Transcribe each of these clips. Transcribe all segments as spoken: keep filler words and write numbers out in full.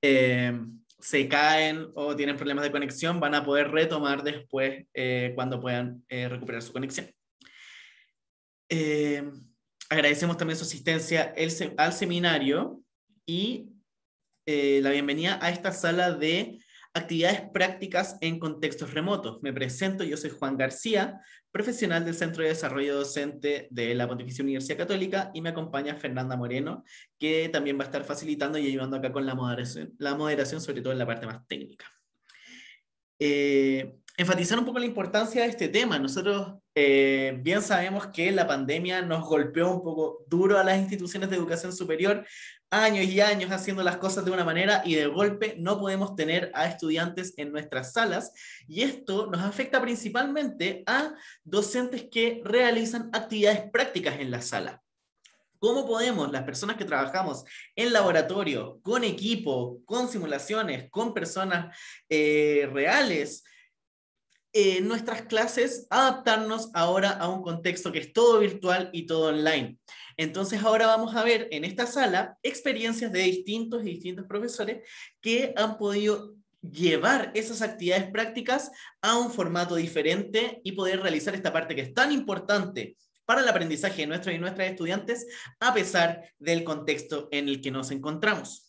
eh, se caen o tienen problemas de conexión, van a poder retomar después eh, cuando puedan eh, recuperar su conexión. Eh, agradecemos también su asistencia el, al seminario y eh, la bienvenida a esta sala de actividades prácticas en contextos remotos. Me presento, yo soy Juan García, profesional del Centro de Desarrollo Docente de la Pontificia Universidad Católica, y me acompaña Fernanda Moreno, que también va a estar facilitando y ayudando acá con la moderación, la moderación sobre todo en la parte más técnica. Eh, enfatizar un poco la importancia de este tema. Nosotros eh, bien sabemos que la pandemia nos golpeó un poco duro a las instituciones de educación superior, años y años haciendo las cosas de una manera y de golpe no podemos tener a estudiantes en nuestras salas, y esto nos afecta principalmente a docentes que realizan actividades prácticas en la sala. ¿Cómo podemos, las personas que trabajamos en laboratorio, con equipo, con simulaciones, con personas eh, reales, en eh, nuestras clases, adaptarnos ahora a un contexto que es todo virtual y todo online? Entonces ahora vamos a ver en esta sala experiencias de distintos y distintos profesores que han podido llevar esas actividades prácticas a un formato diferente y poder realizar esta parte que es tan importante para el aprendizaje de nuestros y nuestras estudiantes, a pesar del contexto en el que nos encontramos.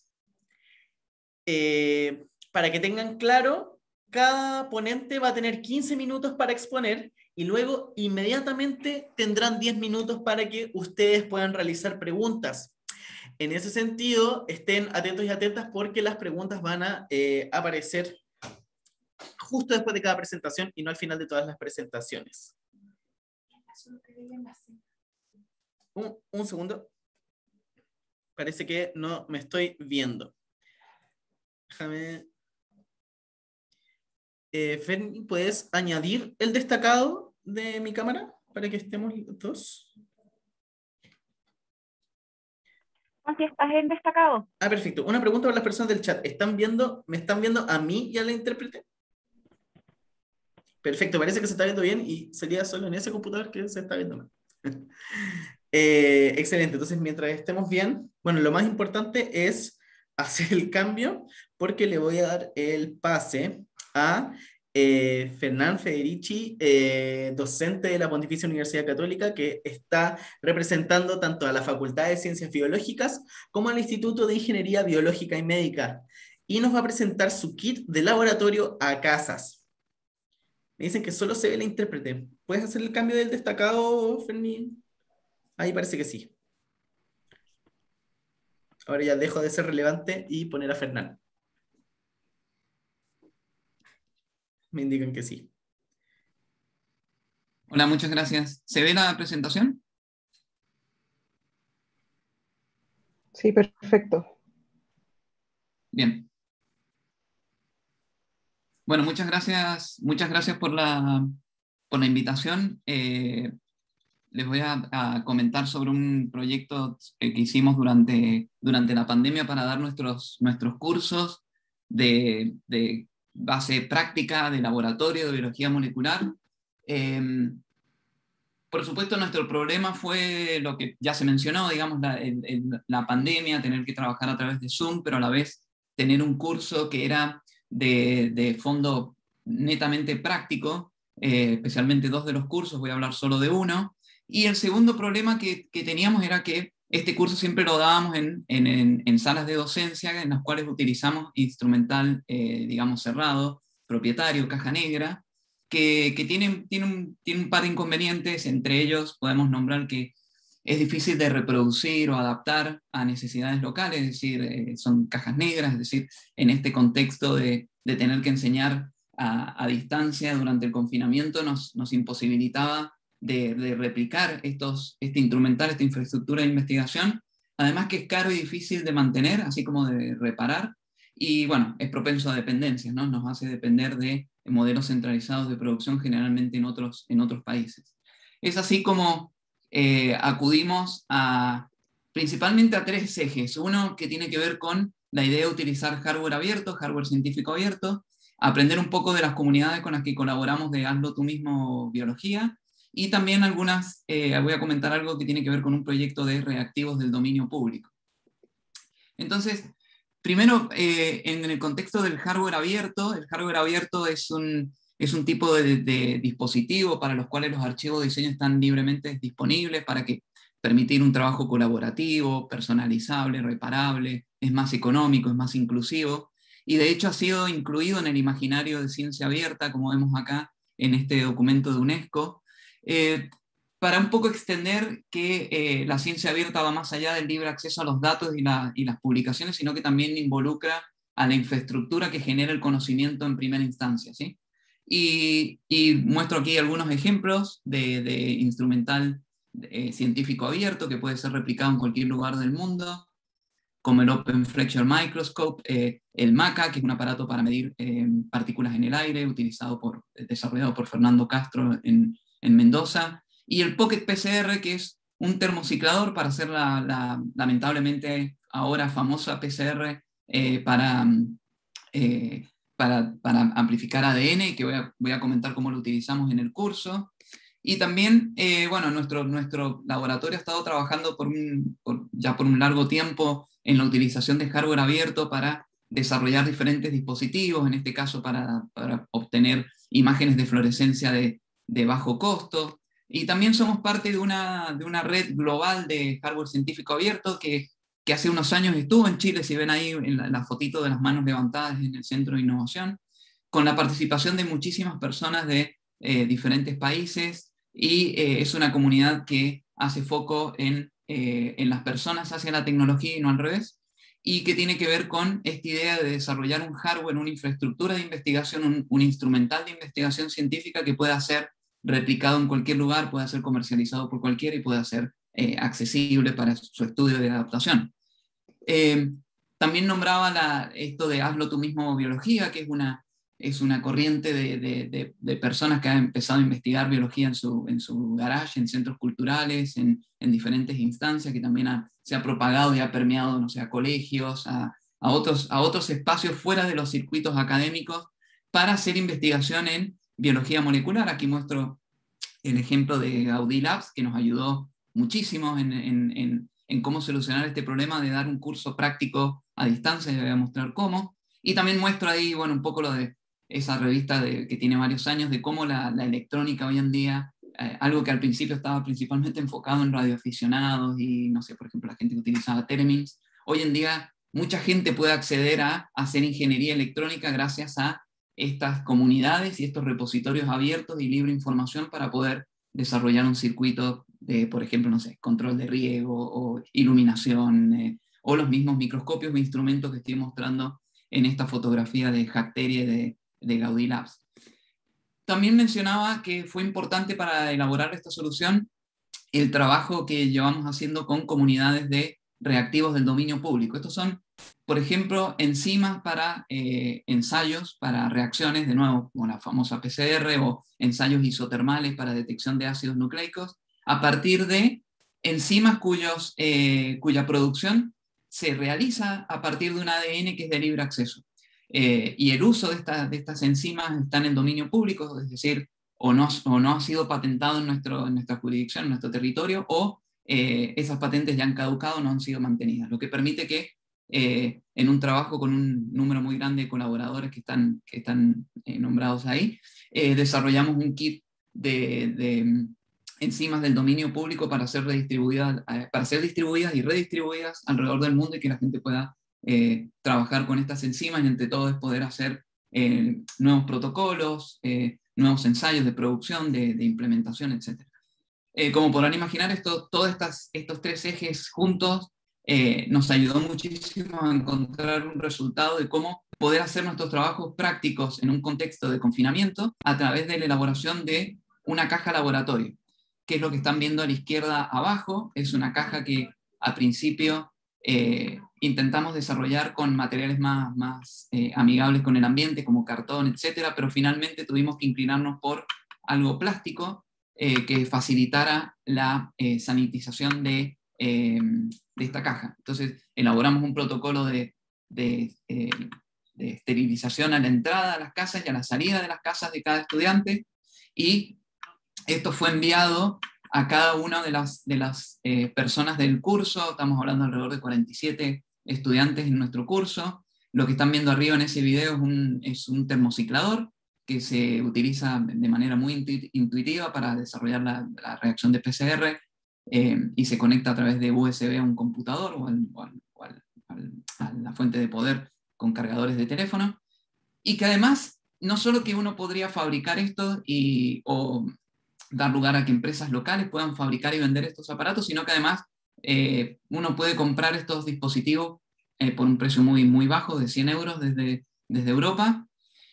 Eh, para que tengan claro, cada ponente va a tener quince minutos para exponer y luego inmediatamente tendrán diez minutos para que ustedes puedan realizar preguntas. En ese sentido, estén atentos y atentas porque las preguntas van a eh, aparecer justo después de cada presentación y no al final de todas las presentaciones. Un, un segundo. Parece que no me estoy viendo. Déjame. Eh, Ferni, ¿puedes añadir el destacado de mi cámara para que estemos los dos? Así estás en destacado. Ah, perfecto. Una pregunta para las personas del chat. ¿Están viendo, ¿Me están viendo a mí y a la intérprete? Perfecto, parece que se está viendo bien y sería solo en ese computador que se está viendo mal. eh, excelente, entonces mientras estemos bien, bueno, lo más importante es hacer el cambio porque le voy a dar el pase a eh, Fernán Federici, eh, docente de la Pontificia Universidad Católica, que está representando tanto a la Facultad de Ciencias Biológicas como al Instituto de Ingeniería Biológica y Médica, y nos va a presentar su kit de laboratorio a casas. Me dicen que solo se ve la intérprete. ¿Puedes hacer el cambio del destacado, Ferni? Ahí parece que sí. Ahora ya dejo de ser relevante y poner a Fernán. Me indican que sí. Hola, muchas gracias. ¿Se ve la presentación? Sí, perfecto. Bien. Bueno, muchas gracias, muchas gracias por la, por la invitación. Eh, les voy a, a comentar sobre un proyecto que hicimos durante, durante la pandemia para dar nuestros, nuestros cursos de, de base práctica, de laboratorio, de biología molecular. Eh, por supuesto, nuestro problema fue lo que ya se mencionó, digamos, la, el, el, la pandemia, tener que trabajar a través de Zoom, pero a la vez tener un curso que era de, de fondo netamente práctico, eh, especialmente dos de los cursos, voy a hablar solo de uno. Y el segundo problema que, que teníamos era que este curso siempre lo dábamos en, en, en, en salas de docencia en las cuales utilizamos instrumental, eh, digamos, cerrado, propietario, caja negra, que, que tiene, tiene, un, tiene un par de inconvenientes. Entre ellos podemos nombrar que es difícil de reproducir o adaptar a necesidades locales, es decir, eh, son cajas negras, es decir, en este contexto de, de tener que enseñar a, a distancia durante el confinamiento nos, nos imposibilitaba de, de replicar estos, este instrumental, esta infraestructura de investigación, además que es caro y difícil de mantener, así como de reparar, y bueno, es propenso a dependencias, ¿no? Nos hace depender de modelos centralizados de producción generalmente en otros, en otros países. Es así como eh, acudimos a, principalmente a tres ejes. Uno que tiene que ver con la idea de utilizar hardware abierto, hardware científico abierto, aprender un poco de las comunidades con las que colaboramos de Hazlo Tú Mismo Biología, y también algunas, eh, voy a comentar algo que tiene que ver con un proyecto de reactivos del dominio público. Entonces, primero, eh, en el contexto del hardware abierto, el hardware abierto es un, es un tipo de, de dispositivo para los cuales los archivos de diseño están libremente disponibles para que permitir un trabajo colaborativo, personalizable, reparable, es más económico, es más inclusivo, y de hecho ha sido incluido en el imaginario de ciencia abierta, como vemos acá en este documento de UNESCO, eh, para un poco extender que eh, la ciencia abierta va más allá del libre acceso a los datos y, la, y las publicaciones, sino que también involucra a la infraestructura que genera el conocimiento en primera instancia, ¿sí? Y, y muestro aquí algunos ejemplos de, de instrumental eh, científico abierto que puede ser replicado en cualquier lugar del mundo, como el Open Flexure Microscope, eh, el MACA, que es un aparato para medir eh, partículas en el aire, utilizado por, desarrollado por Fernando Castro en, en Mendoza, y el Pocket P C R, que es un termociclador para hacer la, la lamentablemente ahora famosa P C R eh, para, eh, para, para amplificar A D N, que voy a, voy a comentar cómo lo utilizamos en el curso. Y también, eh, bueno, nuestro, nuestro laboratorio ha estado trabajando por un, por, ya por un largo tiempo en la utilización de hardware abierto para desarrollar diferentes dispositivos, en este caso para, para obtener imágenes de fluorescencia de, de bajo costo. Y también somos parte de una, de una red global de hardware científico abierto que, que hace unos años estuvo en Chile, si ven ahí en la, la fotito de las manos levantadas en el Centro de Innovación, con la participación de muchísimas personas de eh, diferentes países, y eh, es una comunidad que hace foco en, eh, en las personas hacia la tecnología y no al revés, y que tiene que ver con esta idea de desarrollar un hardware, una infraestructura de investigación, un, un instrumental de investigación científica que pueda ser replicado en cualquier lugar, pueda ser comercializado por cualquiera y pueda ser eh, accesible para su estudio de adaptación. Eh, también nombraba la, esto de hazlo tú mismo biología, que es una, es una corriente de, de, de, de personas que han empezado a investigar biología en su, en su garage, en centros culturales, en, en diferentes instancias, que también ha, se ha propagado y ha permeado, no sé, a colegios, a, a, otros, a otros espacios fuera de los circuitos académicos para hacer investigación en biología molecular. Aquí muestro el ejemplo de Gaudí Labs, que nos ayudó muchísimo en, en, en, en cómo solucionar este problema de dar un curso práctico a distancia, y voy a mostrar cómo. Y también muestro ahí, bueno, un poco lo de esa revista de, que tiene varios años, de cómo la, la electrónica hoy en día, eh, algo que al principio estaba principalmente enfocado en radioaficionados y, no sé, por ejemplo, la gente que utilizaba Thereminx, hoy en día mucha gente puede acceder a hacer ingeniería electrónica gracias a estas comunidades y estos repositorios abiertos y libre información para poder desarrollar un circuito de, por ejemplo, no sé, control de riego o iluminación, eh, o los mismos microscopios o instrumentos que estoy mostrando en esta fotografía de Jacteria de, de Gaudí Labs. También mencionaba que fue importante para elaborar esta solución el trabajo que llevamos haciendo con comunidades de reactivos del dominio público. Estos son, por ejemplo, enzimas para eh, ensayos, para reacciones, de nuevo, como la famosa P C R, o ensayos isotermales para detección de ácidos nucleicos, a partir de enzimas cuyos, eh, cuya producción se realiza a partir de un A D N que es de libre acceso. Eh, y el uso de, esta, de estas enzimas está en el dominio público, es decir, o no, o no ha sido patentado en, nuestro, en nuestra jurisdicción, en nuestro territorio, o eh, esas patentes ya han caducado, no han sido mantenidas, lo que permite que eh, en un trabajo con un número muy grande de colaboradores que están, que están eh, nombrados ahí, eh, desarrollamos un kit de, de enzimas del dominio público para ser, redistribuidas, eh, para ser distribuidas y redistribuidas alrededor del mundo, y que la gente pueda eh, trabajar con estas enzimas, y entre todo es poder hacer eh, nuevos protocolos, eh, nuevos ensayos de producción, de, de implementación, etcétera. Eh, como podrán imaginar, esto, todos estas, estos tres ejes juntos eh, nos ayudó muchísimo a encontrar un resultado de cómo poder hacer nuestros trabajos prácticos en un contexto de confinamiento a través de la elaboración de una caja laboratorio, que es lo que están viendo a la izquierda abajo. Es una caja que a principio eh, intentamos desarrollar con materiales más, más eh, amigables con el ambiente, como cartón, etcétera, pero finalmente tuvimos que inclinarnos por algo plástico eh, que facilitara la eh, sanitización de, eh, de esta caja. Entonces elaboramos un protocolo de, de, eh, de esterilización a la entrada a las casas y a la salida de las casas de cada estudiante, y esto fue enviado a cada una de las, de las eh, personas del curso. Estamos hablando alrededor de cuarenta y siete estudiantes en nuestro curso. Lo que están viendo arriba en ese video es un, es un termociclador que se utiliza de manera muy intuitiva para desarrollar la, la reacción de P C R, eh, y se conecta a través de U S B a un computador o, al, o, al, o al, al, a la fuente de poder con cargadores de teléfono, y que además no solo que uno podría fabricar esto y, o dar lugar a que empresas locales puedan fabricar y vender estos aparatos, sino que además eh, uno puede comprar estos dispositivos eh, por un precio muy, muy bajo, de cien euros desde, desde Europa.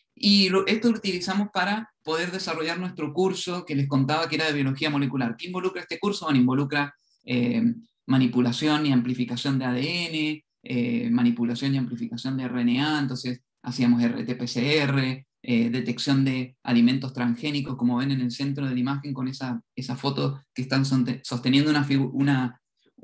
Y lo, esto lo utilizamos para poder desarrollar nuestro curso que les contaba que era de biología molecular. ¿Qué involucra este curso? Bueno, involucra eh, manipulación y amplificación de A D N, eh, manipulación y amplificación de R N A, entonces hacíamos R T P C R, eh, detección de alimentos transgénicos, como ven en el centro de la imagen con esa, esa foto que están sosteniendo una, una,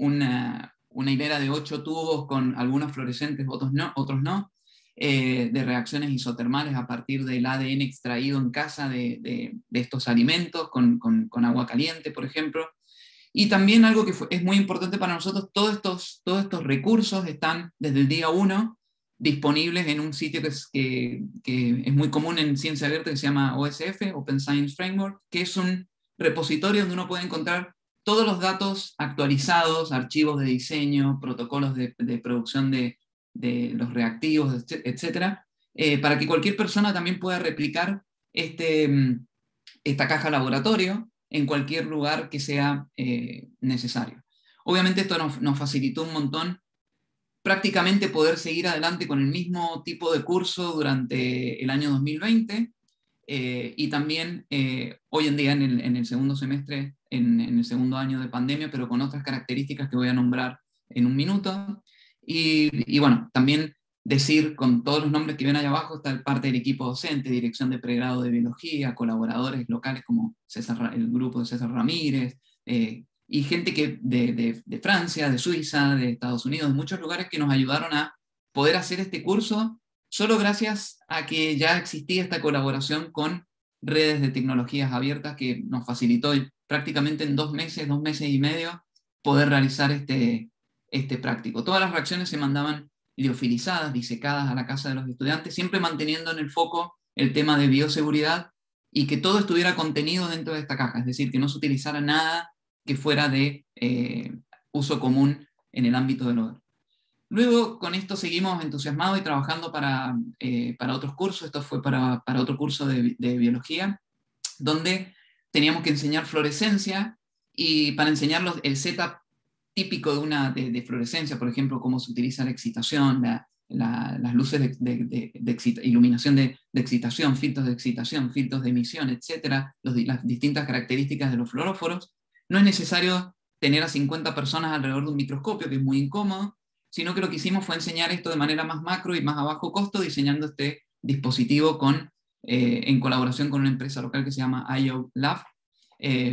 una, una hilera de ocho tubos con algunos fluorescentes, otros no. Otros no. Eh, de reacciones isotermales a partir del A D N extraído en casa de, de, de estos alimentos con, con, con agua caliente, por ejemplo. Y también algo que fue, es muy importante para nosotros, todos estos, todos estos recursos están desde el día uno disponibles en un sitio que es, que, que es muy común en ciencia abierta, que se llama O S F, Open Science Framework, que es un repositorio donde uno puede encontrar todos los datos actualizados, archivos de diseño, protocolos de, de producción de de los reactivos, etcétera, eh, para que cualquier persona también pueda replicar este, esta caja laboratorio en cualquier lugar que sea eh, necesario. Obviamente esto nos, nos facilitó un montón prácticamente poder seguir adelante con el mismo tipo de curso durante el año dos mil veinte, eh, y también eh, hoy en día en el, en el segundo semestre, en, en el segundo año de pandemia, pero con otras características que voy a nombrar en un minuto. Y, y bueno, también decir con todos los nombres que ven ahí abajo, está parte del equipo docente, dirección de pregrado de biología, colaboradores locales como César, el grupo de César Ramírez, eh, y gente que de, de, de Francia, de Suiza, de Estados Unidos, de muchos lugares que nos ayudaron a poder hacer este curso, solo gracias a que ya existía esta colaboración con redes de tecnologías abiertas que nos facilitó prácticamente en dos meses, dos meses y medio, poder realizar este este práctico. Todas las reacciones se mandaban liofilizadas, disecadas a la casa de los estudiantes, siempre manteniendo en el foco el tema de bioseguridad y que todo estuviera contenido dentro de esta caja, es decir, que no se utilizara nada que fuera de eh, uso común en el ámbito del hogar. Luego, con esto seguimos entusiasmados y trabajando para, eh, para otros cursos. Esto fue para, para otro curso de, de biología, donde teníamos que enseñar fluorescencia, y para enseñarlos el setup típico de una de, de fluorescencia, por ejemplo, cómo se utiliza la excitación, la, la, las luces de, de, de, de excita, iluminación de, de excitación, filtros de excitación, filtros de emisión, etcétera, los, las distintas características de los fluoróforos. No es necesario tener a cincuenta personas alrededor de un microscopio, que es muy incómodo, sino que lo que hicimos fue enseñar esto de manera más macro y más a bajo costo, diseñando este dispositivo con, eh, en colaboración con una empresa local que se llama I O Lab, eh,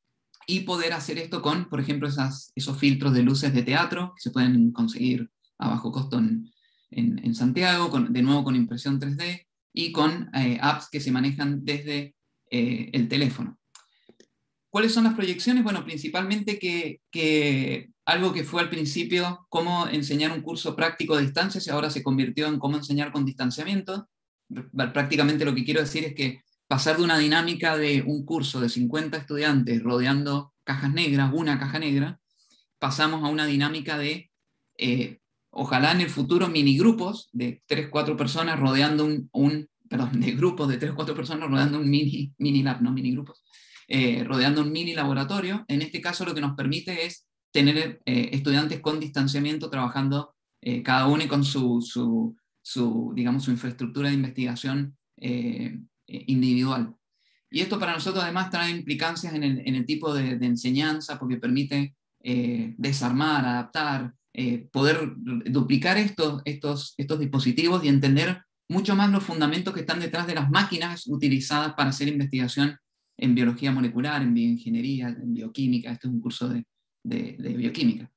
y poder hacer esto con, por ejemplo, esas, esos filtros de luces de teatro que se pueden conseguir a bajo costo en, en, en Santiago, con, de nuevo con impresión tres D, y con eh, apps que se manejan desde eh, el teléfono. ¿Cuáles son las proyecciones? Bueno, principalmente que, que algo que fue al principio cómo enseñar un curso práctico a distancia, y ahora se convirtió en cómo enseñar con distanciamiento. Prácticamente lo que quiero decir es que pasar de una dinámica de un curso de cincuenta estudiantes rodeando cajas negras, una caja negra, pasamos a una dinámica de, eh, ojalá en el futuro, minigrupos de tres cuatro personas rodeando un, un, perdón, de grupos de tres cuatro personas rodeando un mini, mini lab, no minigrupos, eh, rodeando un mini laboratorio. En este caso lo que nos permite es tener eh, estudiantes con distanciamiento trabajando eh, cada uno y con su, su, su, digamos, su infraestructura de investigación eh, individual. Y esto para nosotros además trae implicancias en el, en el tipo de, de enseñanza, porque permite eh, desarmar, adaptar, eh, poder duplicar estos, estos, estos dispositivos y entender mucho más los fundamentos que están detrás de las máquinas utilizadas para hacer investigación en biología molecular, en bioingeniería, en bioquímica. Este es un curso de, de, de bioquímica.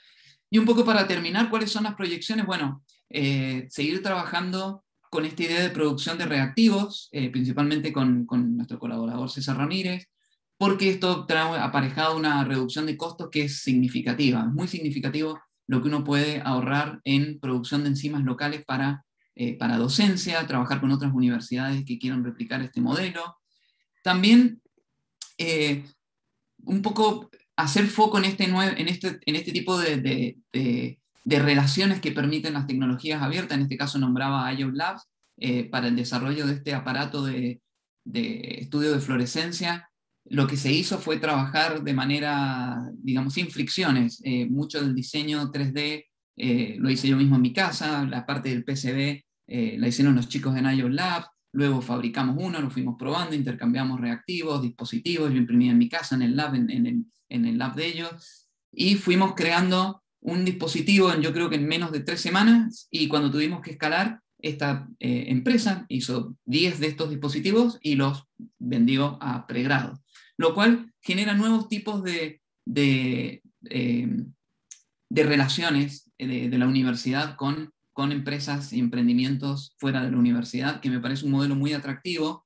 Y un poco para terminar, ¿cuáles son las proyecciones? Bueno, eh, seguir trabajando con esta idea de producción de reactivos, eh, principalmente con, con nuestro colaborador César Ramírez, porque esto trae aparejado una reducción de costos que es significativa. Es muy significativo lo que uno puede ahorrar en producción de enzimas locales para, eh, para docencia, trabajar con otras universidades que quieran replicar este modelo. También eh, un poco hacer foco en este, nuevo, en este, en este tipo de, de, de, de relaciones que permiten las tecnologías abiertas. En este caso nombraba I O Labs, eh, para el desarrollo de este aparato de, de estudio de fluorescencia. Lo que se hizo fue trabajar de manera, digamos, sin fricciones. Eh, mucho del diseño tres D eh, lo hice yo mismo en mi casa, la parte del P C B eh, la hicieron los chicos en I O Labs, luego fabricamos uno, lo fuimos probando, intercambiamos reactivos, dispositivos, yo imprimía en mi casa, en el lab, en, en, el, en el lab de ellos, y fuimos creando un dispositivo, en, yo creo que en menos de tres semanas, y cuando tuvimos que escalar, esta eh, empresa hizo diez de estos dispositivos y los vendió a pregrado, lo cual genera nuevos tipos de, de, eh, de relaciones de, de la universidad con, con empresas y emprendimientos fuera de la universidad, que me parece un modelo muy atractivo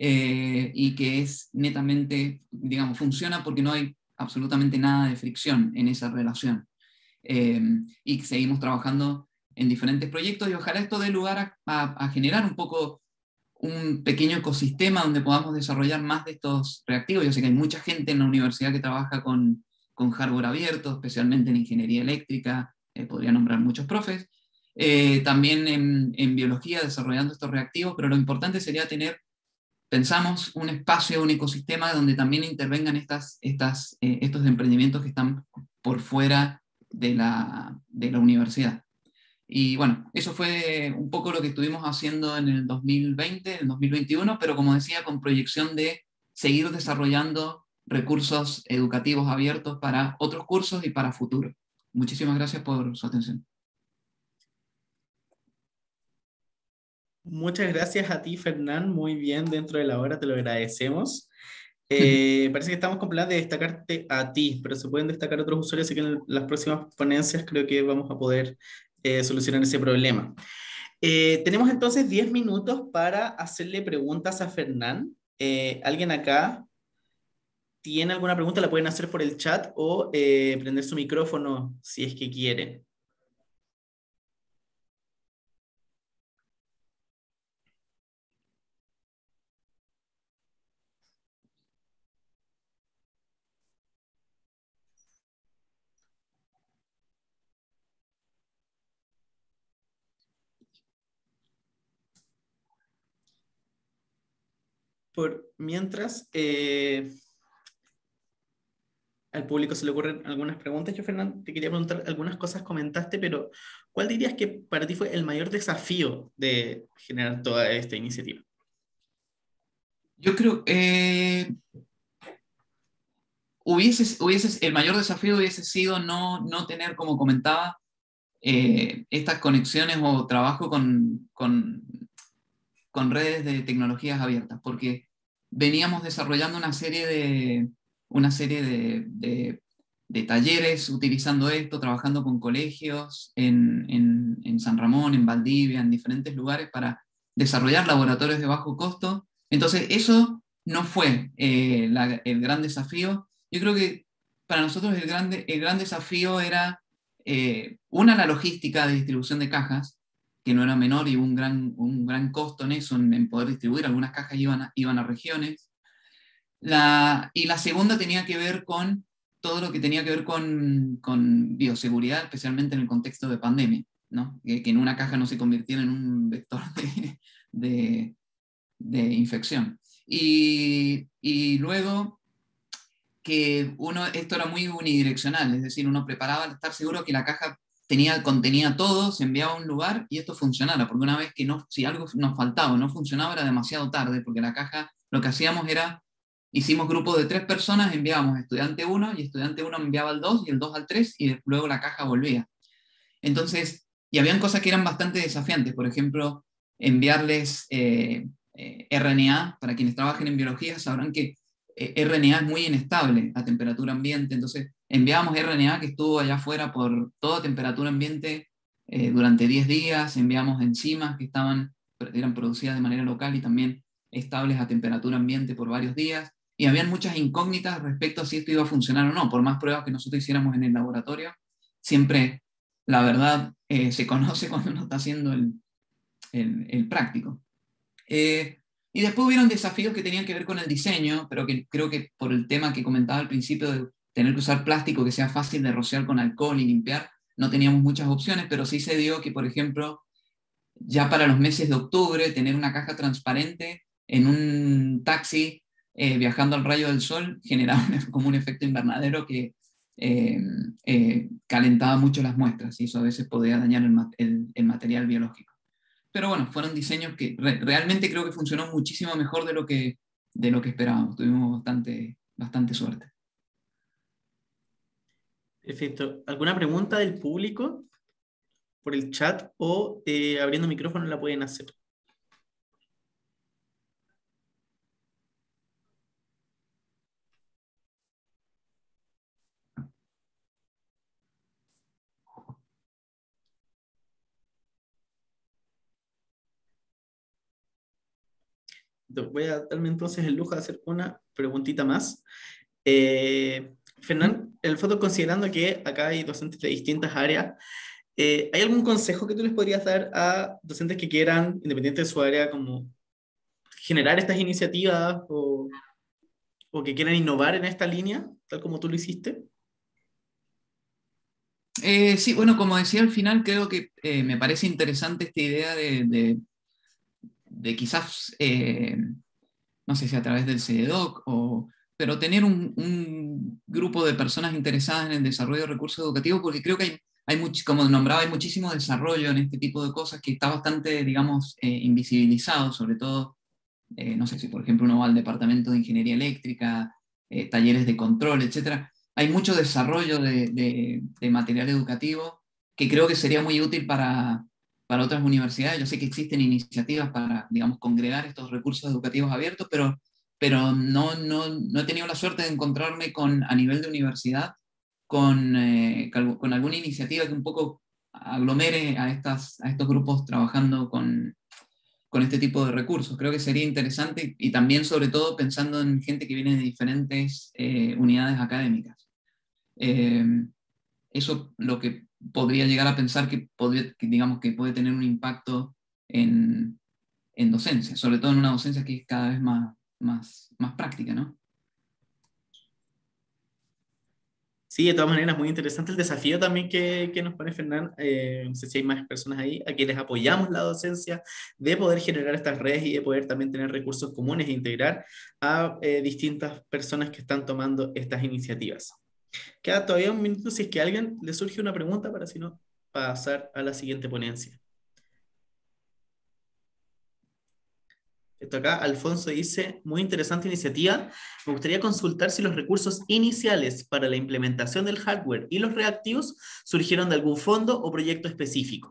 eh, y que es netamente, digamos, funciona porque no hay absolutamente nada de fricción en esa relación. Eh, y seguimos trabajando en diferentes proyectos y ojalá esto dé lugar a, a, a generar un poco un pequeño ecosistema donde podamos desarrollar más de estos reactivos. Yo sé que hay mucha gente en la universidad que trabaja con, con hardware abierto, especialmente en ingeniería eléctrica, eh, podría nombrar muchos profes, eh, también en, en biología desarrollando estos reactivos, pero lo importante sería tener, pensamos, un espacio, un ecosistema donde también intervengan estas, estas, eh, estos emprendimientos que están por fuera de la, de la universidad. Y bueno, eso fue un poco lo que estuvimos haciendo en el dos mil veinte, en el dos mil veintiuno, pero como decía, con proyección de seguir desarrollando recursos educativos abiertos para otros cursos y para futuro. Muchísimas gracias por su atención. Muchas gracias a ti, Fernán. Muy bien, dentro de la hora te lo agradecemos. Eh, parece que estamos con plan de destacarte a ti, pero se pueden destacar otros usuarios, así que en las próximas ponencias creo que vamos a poder eh, solucionar ese problema. Eh, tenemos entonces diez minutos para hacerle preguntas a Fernán. Eh, ¿Alguien acá tiene alguna pregunta? La pueden hacer por el chat o eh, prender su micrófono si es que quieren. Por mientras, eh, al público se le ocurren algunas preguntas. Yo, Fernando, te quería preguntar, algunas cosas comentaste, pero ¿cuál dirías que para ti fue el mayor desafío de generar toda esta iniciativa? Yo creo que eh, hubiese, hubiese, el mayor desafío hubiese sido no, no tener, como comentaba, eh, estas conexiones o trabajo con, con, con redes de tecnologías abiertas, porque veníamos desarrollando una serie de, una serie de, de, de talleres utilizando esto, trabajando con colegios en, en, en San Ramón, en Valdivia, en diferentes lugares para desarrollar laboratorios de bajo costo. Entonces eso no fue eh, la, el gran desafío. Yo creo que para nosotros el, grande, el gran desafío era, eh, una, la logística de distribución de cajas, que no era menor y hubo un gran, un gran costo en eso, en, en poder distribuir. Algunas cajas iban a, iban a regiones. La, y la segunda tenía que ver con todo lo que tenía que ver con, con bioseguridad, especialmente en el contexto de pandemia, ¿no? Que, que en una caja no se convirtiera en un vector de, de, de infección. Y, y luego que uno, esto era muy unidireccional, es decir, uno preparaba estar seguro que la caja tenía, contenía todo, se enviaba a un lugar y esto funcionara, porque una vez que no, si algo nos faltaba o no funcionaba era demasiado tarde, porque la caja, lo que hacíamos era, hicimos grupos de tres personas, enviábamos estudiante uno y estudiante uno enviaba al dos y el dos al tres y luego la caja volvía. Entonces, y habían cosas que eran bastante desafiantes, por ejemplo, enviarles eh, eh, R N A, para quienes trabajen en biología sabrán que eh, R N A es muy inestable a temperatura ambiente, entonces enviábamos R N A que estuvo allá afuera por toda temperatura ambiente eh, durante diez días, enviamos enzimas que estaban, eran producidas de manera local y también estables a temperatura ambiente por varios días, y habían muchas incógnitas respecto a si esto iba a funcionar o no, por más pruebas que nosotros hiciéramos en el laboratorio, siempre la verdad, eh, se conoce cuando uno está haciendo el, el, el práctico. Eh, y después hubieron desafíos que tenían que ver con el diseño, pero que creo que por el tema que comentaba al principio de tener que usar plástico que sea fácil de rociar con alcohol y limpiar, no teníamos muchas opciones, pero sí se dio que, por ejemplo, ya para los meses de octubre, tener una caja transparente en un taxi eh, viajando al rayo del sol generaba como un efecto invernadero que eh, eh, calentaba mucho las muestras y eso a veces podía dañar el, el, el material biológico. Pero bueno, fueron diseños que re realmente creo que funcionó muchísimo mejor de lo que, de lo que esperábamos. Tuvimos bastante, bastante suerte. Perfecto. ¿Alguna pregunta del público por el chat o eh, abriendo micrófono la pueden hacer? Voy a darme entonces el lujo de hacer una preguntita más. Eh, Fernán, en el fondo, considerando que acá hay docentes de distintas áreas, eh, ¿hay algún consejo que tú les podrías dar a docentes que quieran, independiente de su área, como generar estas iniciativas o, o que quieran innovar en esta línea, tal como tú lo hiciste? Eh, sí, bueno, como decía al final, creo que eh, me parece interesante esta idea de, de, de quizás, eh, no sé si a través del CEDOC, o, pero tener un, un grupo de personas interesadas en el desarrollo de recursos educativos, porque creo que hay, hay much, como nombraba, hay muchísimo desarrollo en este tipo de cosas que está bastante, digamos, eh, invisibilizado, sobre todo, eh, no sé si por ejemplo uno va al departamento de ingeniería eléctrica, eh, talleres de control, etcétera. Hay mucho desarrollo de, de, de material educativo que creo que sería muy útil para, para otras universidades. Yo sé que existen iniciativas para, digamos, congregar estos recursos educativos abiertos, pero, pero no, no, no he tenido la suerte de encontrarme con, a nivel de universidad con, eh, con alguna iniciativa que un poco aglomere a, estas, a estos grupos trabajando con, con este tipo de recursos. Creo que sería interesante y también sobre todo pensando en gente que viene de diferentes eh, unidades académicas. Eh, eso lo que podría llegar a pensar que, podría, que digamos que puede tener un impacto en, en docencia, sobre todo en una docencia que es cada vez más, más, más práctica, ¿no? Sí, de todas maneras, muy interesante el desafío también que, que nos pone Fernán. Eh, no sé si hay más personas ahí a quienes apoyamos la docencia, de poder generar estas redes y de poder también tener recursos comunes e integrar a eh, distintas personas que están tomando estas iniciativas. Queda todavía un minuto si es que a alguien le surge una pregunta para si no pasar a la siguiente ponencia. Esto acá, Alfonso dice, muy interesante iniciativa. Me gustaría consultar si los recursos iniciales para la implementación del hardware y los reactivos surgieron de algún fondo o proyecto específico.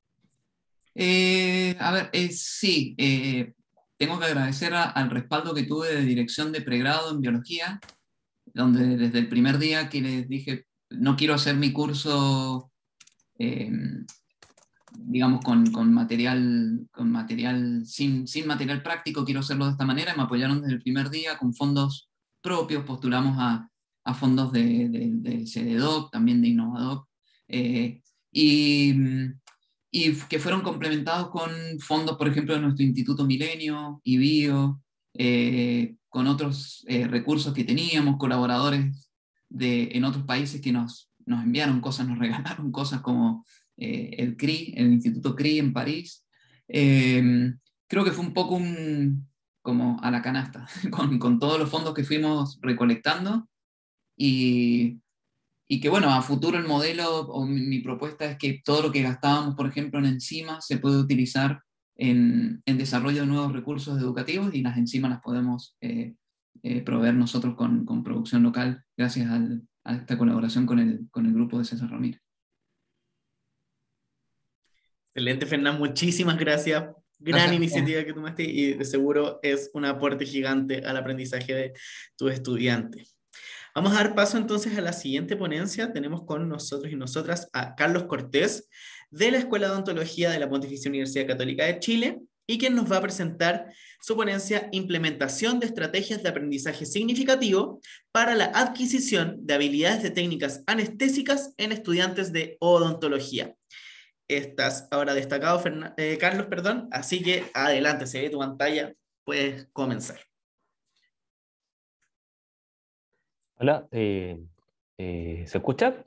Eh, a ver, eh, sí, eh, tengo que agradecer a, al respaldo que tuve de dirección de pregrado en biología, donde desde el primer día que les dije, no quiero hacer mi curso... Eh, digamos, con, con material, con material sin, sin material práctico, quiero hacerlo de esta manera, me apoyaron desde el primer día con fondos propios, postulamos a, a fondos de, de, de CEDEDOC, también de Innovadoc, eh, y, y que fueron complementados con fondos, por ejemplo, de nuestro Instituto Milenio, IBIO, eh, con otros eh, recursos que teníamos, colaboradores de, en otros países que nos, nos enviaron cosas, nos regalaron cosas como eh, el C R I, el Instituto C R I en París. Eh, creo que fue un poco un, como a la canasta, con, con todos los fondos que fuimos recolectando y, y que bueno, a futuro el modelo o mi, mi propuesta es que todo lo que gastábamos, por ejemplo, en enzimas se puede utilizar en, en desarrollo de nuevos recursos educativos y las enzimas las podemos eh, eh, proveer nosotros con, con producción local gracias al, a esta colaboración con el, con el grupo de César Ramírez. Excelente, Fernán, muchísimas gracias. Gran Gracias. iniciativa que tomaste y de seguro es un aporte gigante al aprendizaje de tus estudiantes. Vamos a dar paso entonces a la siguiente ponencia. Tenemos con nosotros y nosotras a Carlos Cortés, de la Escuela de Odontología de la Pontificia Universidad Católica de Chile. y quien nos va a presentar su ponencia Implementación de estrategias de aprendizaje significativo para la adquisición de habilidades de técnicas anestésicas en estudiantes de odontología. Estás ahora destacado, Fern eh, Carlos, perdón, así que adelante, se ve tu pantalla, puedes comenzar. Hola, eh, eh, ¿se escucha?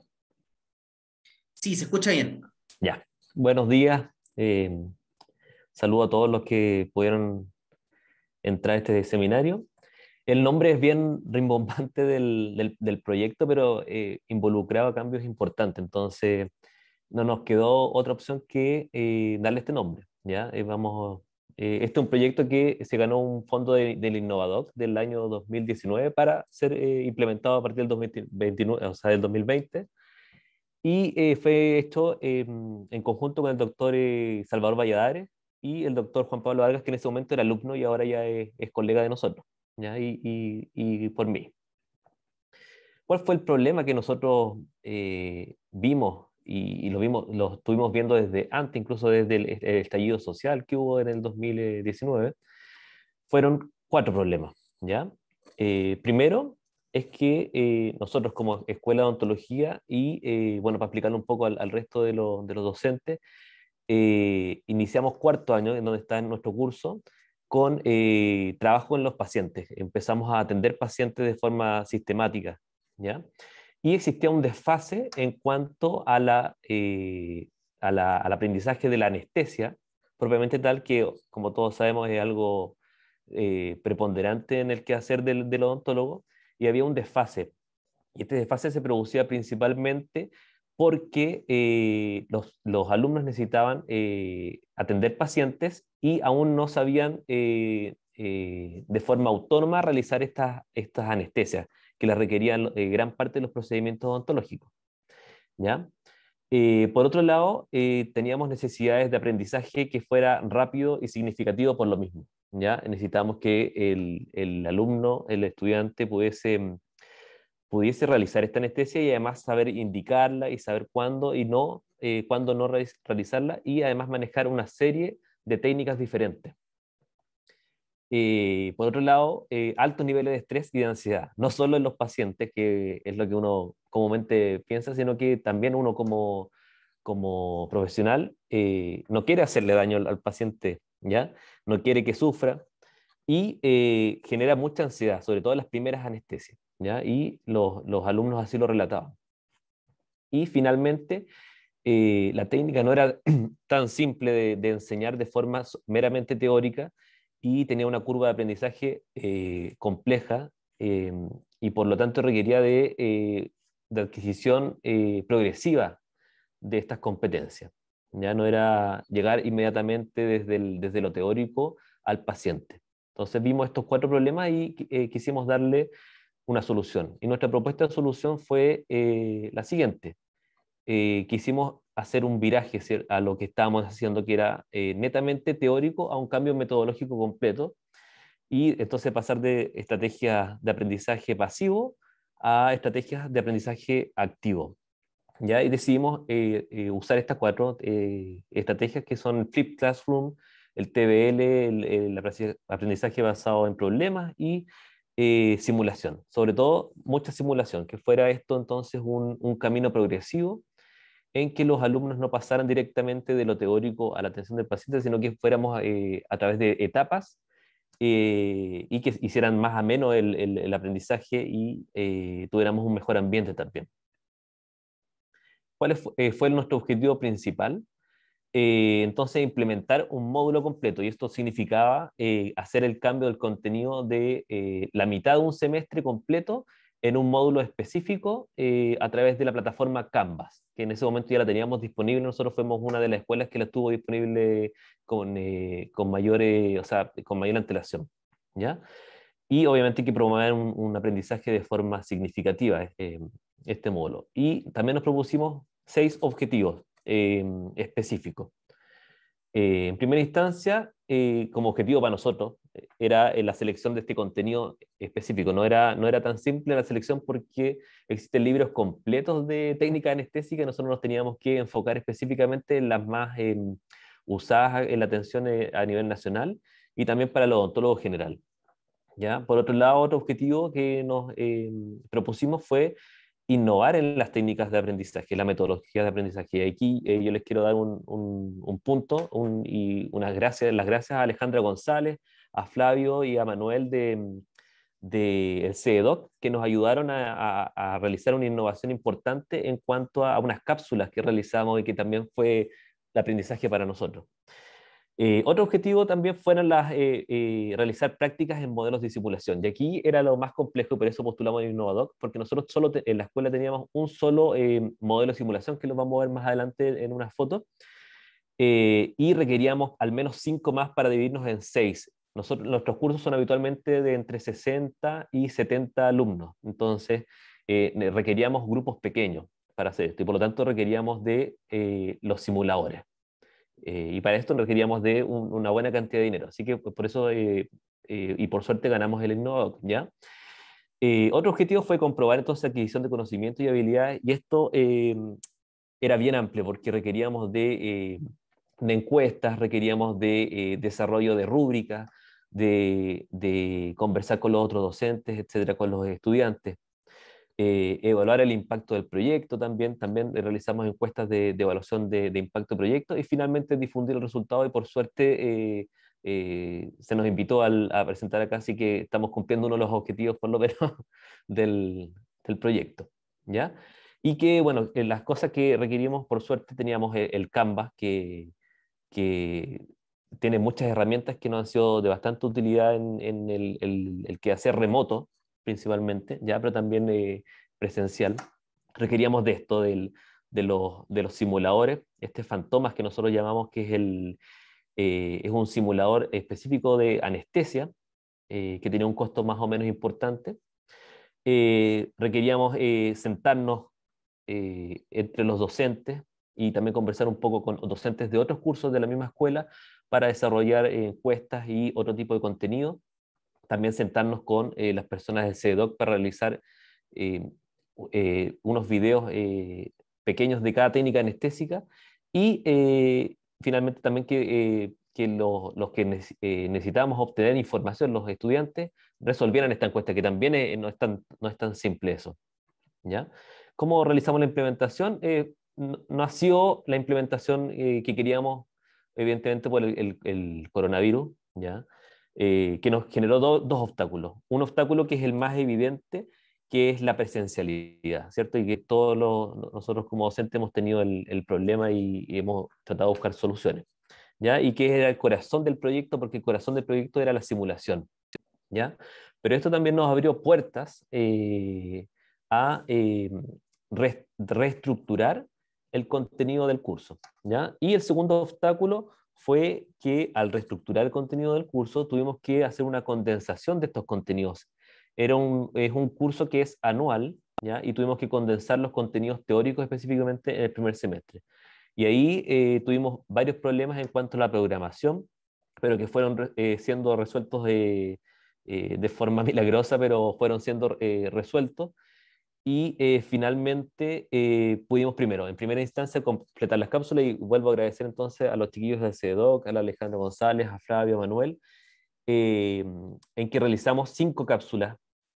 Sí, se escucha bien. Ya, buenos días. Eh, saludo a todos los que pudieron entrar a este seminario. El nombre es bien rimbombante del, del, del proyecto, pero eh, involucraba cambios importantes, entonces no nos quedó otra opción que eh, darle este nombre. ¿Ya? Eh, vamos, eh, este es un proyecto que se ganó un fondo de, del Innovadoc del año dos mil diecinueve para ser eh, implementado a partir del dos mil veintinueve, o sea, del dos mil veinte. Y eh, fue hecho eh, en conjunto con el doctor eh, Salvador Valladares y el doctor Juan Pablo Vargas, que en ese momento era alumno y ahora ya es, es colega de nosotros, ¿ya? Y, y, y por mí. ¿Cuál fue el problema que nosotros eh, vimos y, y lo, vimos, lo estuvimos viendo desde antes, incluso desde el, el estallido social que hubo en el dos mil diecinueve? Fueron cuatro problemas, ¿ya? Eh, primero, es que eh, nosotros como Escuela de Odontología y, eh, bueno, para explicarlo un poco al, al resto de, lo, de los docentes, eh, iniciamos cuarto año, en donde está en nuestro curso, con eh, trabajo en los pacientes. Empezamos a atender pacientes de forma sistemática, ¿ya? Y existía un desfase en cuanto a la, eh, a la, al aprendizaje de la anestesia, propiamente tal que, como todos sabemos, es algo eh, preponderante en el quehacer del, del odontólogo, y había un desfase. Y este desfase se producía principalmente porque eh, los, los alumnos necesitaban eh, atender pacientes y aún no sabían eh, eh, de forma autónoma realizar estas, estas anestesias que las requerían eh, gran parte de los procedimientos odontológicos, ¿ya? Eh, por otro lado, eh, teníamos necesidades de aprendizaje que fuera rápido y significativo por lo mismo, ¿ya? Necesitábamos que el, el alumno, el estudiante, pudiese, pudiese realizar esta anestesia y además saber indicarla y saber cuándo y no, eh, cuándo no realizarla, y además manejar una serie de técnicas diferentes. Eh, por otro lado, eh, altos niveles de estrés y de ansiedad, no solo en los pacientes, que es lo que uno comúnmente piensa, sino que también uno como, como profesional eh, no quiere hacerle daño al, al paciente, ¿ya? No quiere que sufra y eh, genera mucha ansiedad, sobre todo en las primeras anestesias, ¿ya? Y los, los alumnos así lo relataban. Y finalmente, eh, la técnica no era tan simple de, de enseñar de forma meramente teórica y tenía una curva de aprendizaje eh, compleja eh, y por lo tanto requería de, eh, de adquisición eh, progresiva de estas competencias. Ya no era llegar inmediatamente desde, el, desde lo teórico al paciente. Entonces vimos estos cuatro problemas y eh, quisimos darle una solución. Y nuestra propuesta de solución fue eh, la siguiente. Eh, quisimos hacer un viraje a lo que estábamos haciendo, que era eh, netamente teórico, a un cambio metodológico completo, y entonces pasar de estrategias de aprendizaje pasivo a estrategias de aprendizaje activo. ¿Ya? Y decidimos eh, eh, usar estas cuatro eh, estrategias, que son el Flip Classroom, el T B L, el, el aprendizaje basado en problemas y eh, simulación. Sobre todo, mucha simulación, que fuera esto entonces un, un camino progresivo en que los alumnos no pasaran directamente de lo teórico a la atención del paciente, sino que fuéramos eh, a través de etapas eh, y que hicieran más ameno el, el, el aprendizaje y eh, tuviéramos un mejor ambiente también. ¿Cuál fue, eh, fue nuestro objetivo principal? Eh, entonces, implementar un módulo completo, y esto significaba eh, hacer el cambio del contenido de eh, la mitad de un semestre completo en un módulo específico eh, a través de la plataforma Canvas, que en ese momento ya la teníamos disponible. Nosotros fuimos una de las escuelas que la tuvo disponible con, eh, con, mayor, eh, o sea, con mayor antelación, ¿ya? Y obviamente hay que promover un, un aprendizaje de forma significativa, eh, este módulo. Y también nos propusimos seis objetivos eh, específicos. Eh, en primera instancia, eh, como objetivo para nosotros, eh, era eh, la selección de este contenido específico. No era, no era tan simple la selección porque existen libros completos de técnica anestésica y nosotros nos teníamos que enfocar específicamente en las más eh, usadas en la atención eh, a nivel nacional y también para el odontólogo general. ¿Ya? Por otro lado, otro objetivo que nos eh, propusimos fue innovar en las técnicas de aprendizaje, la metodología de aprendizaje. Y aquí eh, yo les quiero dar un, un, un punto un, y unas gracias, las gracias a Alejandra González, a Flavio y a Manuel de, de el CEDOC, que nos ayudaron a, a, a realizar una innovación importante en cuanto a, a unas cápsulas que realizamos y que también fue el aprendizaje para nosotros. Eh, otro objetivo también fueron las, eh, eh, realizar prácticas en modelos de simulación. Y aquí era lo más complejo y por eso postulamos en Innovadoc, porque nosotros solo te, en la escuela teníamos un solo eh, modelo de simulación, que lo vamos a ver más adelante en unas fotos, eh, y requeríamos al menos cinco más para dividirnos en seis. Nosotros, nuestros cursos son habitualmente de entre sesenta y setenta alumnos, entonces eh, requeríamos grupos pequeños para hacer esto, y por lo tanto requeríamos de eh, los simuladores. Eh, y para esto requeríamos de un, una buena cantidad de dinero. Así que por eso, eh, eh, y por suerte ganamos el Innovadoc, ¿ya? Eh, otro objetivo fue comprobar entonces adquisición de conocimiento y habilidades, y esto eh, era bien amplio porque requeríamos de, eh, de encuestas, requeríamos de eh, desarrollo de rúbricas, de, de conversar con los otros docentes, etcétera, con los estudiantes. Eh, evaluar el impacto del proyecto también, también realizamos encuestas de, de evaluación de, de impacto del proyecto y finalmente difundir el resultado y por suerte eh, eh, se nos invitó al, a presentar acá, así que estamos cumpliendo uno de los objetivos por lo menos del, del proyecto, ¿ya? Y que, bueno, en las cosas que requerimos, por suerte teníamos el, el Canvas, que, que tiene muchas herramientas que nos han sido de bastante utilidad en, en el, el, el quehacer remoto, principalmente, ya, pero también eh, presencial. Requeríamos de esto, del, de, los, de los simuladores, este Fantomas que nosotros llamamos, que es, el, eh, es un simulador específico de anestesia, eh, que tiene un costo más o menos importante. Eh, requeríamos eh, sentarnos eh, entre los docentes y también conversar un poco con docentes de otros cursos de la misma escuela para desarrollar eh, encuestas y otro tipo de contenido. También sentarnos con eh, las personas del CEDOC para realizar eh, eh, unos videos eh, pequeños de cada técnica anestésica y eh, finalmente también que, eh, que los, los que nece- eh, necesitábamos obtener información, los estudiantes, resolvieran esta encuesta, que también eh, no, es tan, no es tan simple eso, ¿ya? ¿Cómo realizamos la implementación? Eh, no, no ha sido la implementación eh, que queríamos, evidentemente por el, el- el coronavirus, ¿ya? Eh, que nos generó do- dos obstáculos. Un obstáculo que es el más evidente, que es la presencialidad, ¿cierto? Y que todos los- nosotros como docentes hemos tenido el, el problema y, y hemos tratado de buscar soluciones, ¿ya? Y que era el corazón del proyecto, porque el corazón del proyecto era la simulación, ¿ya? Pero esto también nos abrió puertas eh, a eh, re- reestructurar el contenido del curso, ¿ya? Y el segundo obstáculo fue que al reestructurar el contenido del curso tuvimos que hacer una condensación de estos contenidos. Era un, es un curso que es anual, ¿ya? Y tuvimos que condensar los contenidos teóricos específicamente en el primer semestre. Y ahí eh, tuvimos varios problemas en cuanto a la programación, pero que fueron eh, siendo resueltos de, eh, de forma milagrosa, pero fueron siendo eh, resueltos. Y eh, finalmente eh, pudimos primero, en primera instancia, completar las cápsulas y vuelvo a agradecer entonces a los chiquillos del CEDOC, a la Alejandro González, a Flavio, a Manuel, eh, en que realizamos cinco cápsulas.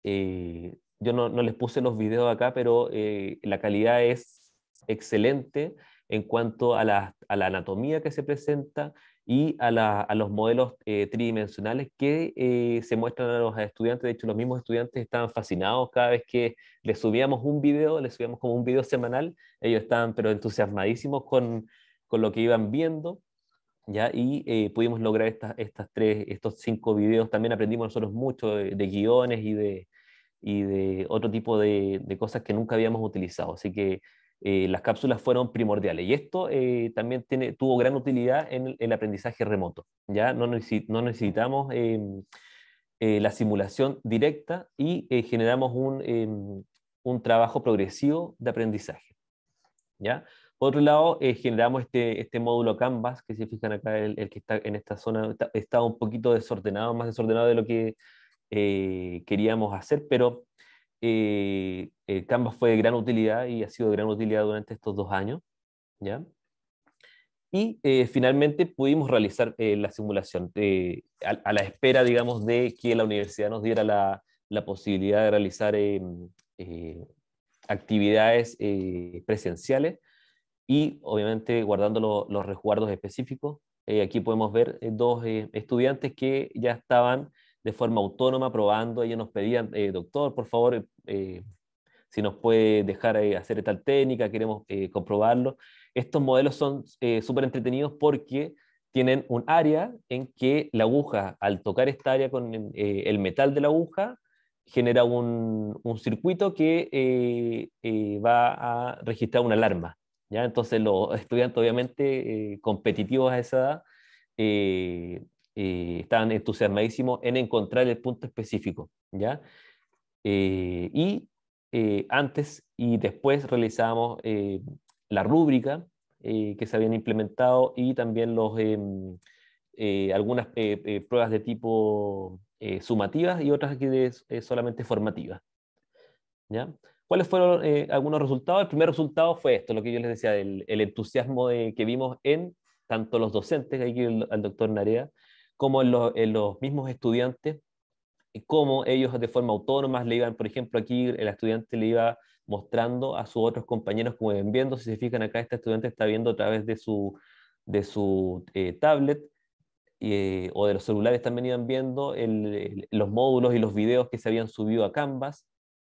Eh, yo no, no les puse los videos acá, pero eh, la calidad es excelente en cuanto a la, a la anatomía que se presenta y a, la, a los modelos eh, tridimensionales que eh, se muestran a los estudiantes. De hecho, los mismos estudiantes estaban fascinados cada vez que les subíamos un video, les subíamos como un video semanal, ellos estaban pero entusiasmadísimos con, con lo que iban viendo. ¿Ya? Y eh, pudimos lograr estas, estas tres, estos cinco videos. También aprendimos nosotros mucho de, de guiones y de, y de otro tipo de, de cosas que nunca habíamos utilizado. Así que eh, las cápsulas fueron primordiales. Y esto eh, también tiene, tuvo gran utilidad en el, el aprendizaje remoto. ¿Ya? No, necesi- no necesitamos eh, eh, la simulación directa y eh, generamos un, eh, un trabajo progresivo de aprendizaje. ¿Ya? Por otro lado, eh, generamos este, este módulo Canvas, que si fijan acá, el, el que está en esta zona está, está un poquito desordenado, más desordenado de lo que eh, queríamos hacer, pero eh, el Canvas fue de gran utilidad y ha sido de gran utilidad durante estos dos años, ¿ya? Y eh, finalmente pudimos realizar eh, la simulación eh, a, a, la espera, digamos, de que la universidad nos diera la, la posibilidad de realizar eh, eh, actividades eh, presenciales y obviamente guardando lo, los resguardos específicos. Eh, aquí podemos ver eh, dos eh, estudiantes que ya estaban de forma autónoma probando. Ellos nos pedían, eh, doctor, por favor, eh, si nos puede dejar eh, hacer tal técnica, queremos eh, comprobarlo. Estos modelos son eh, súper entretenidos porque tienen un área en que la aguja, al tocar esta área con eh, el metal de la aguja, genera un, un circuito que eh, eh, va a registrar una alarma. ¿Ya? Entonces los estudiantes obviamente eh, competitivos a esa edad eh, eh, estaban entusiasmadísimos en encontrar el punto específico. ¿Ya? Eh, y eh, antes y después realizamos eh, la rúbrica eh, que se habían implementado y también los, eh, eh, algunas eh, eh, pruebas de tipo eh, sumativas y otras aquí de eh, solamente formativas. ¿Ya? ¿Cuáles fueron eh, algunos resultados? El primer resultado fue esto, lo que yo les decía, el, el entusiasmo de, que vimos en tanto los docentes, aquí el, el doctor Narea, como en, lo, en los mismos estudiantes, cómo ellos de forma autónoma le iban, por ejemplo, aquí el estudiante le iba mostrando a sus otros compañeros como iban viendo. Si se fijan acá, este estudiante está viendo a través de su, de su eh, tablet eh, o de los celulares también iban viendo el, el, los módulos y los videos que se habían subido a Canvas.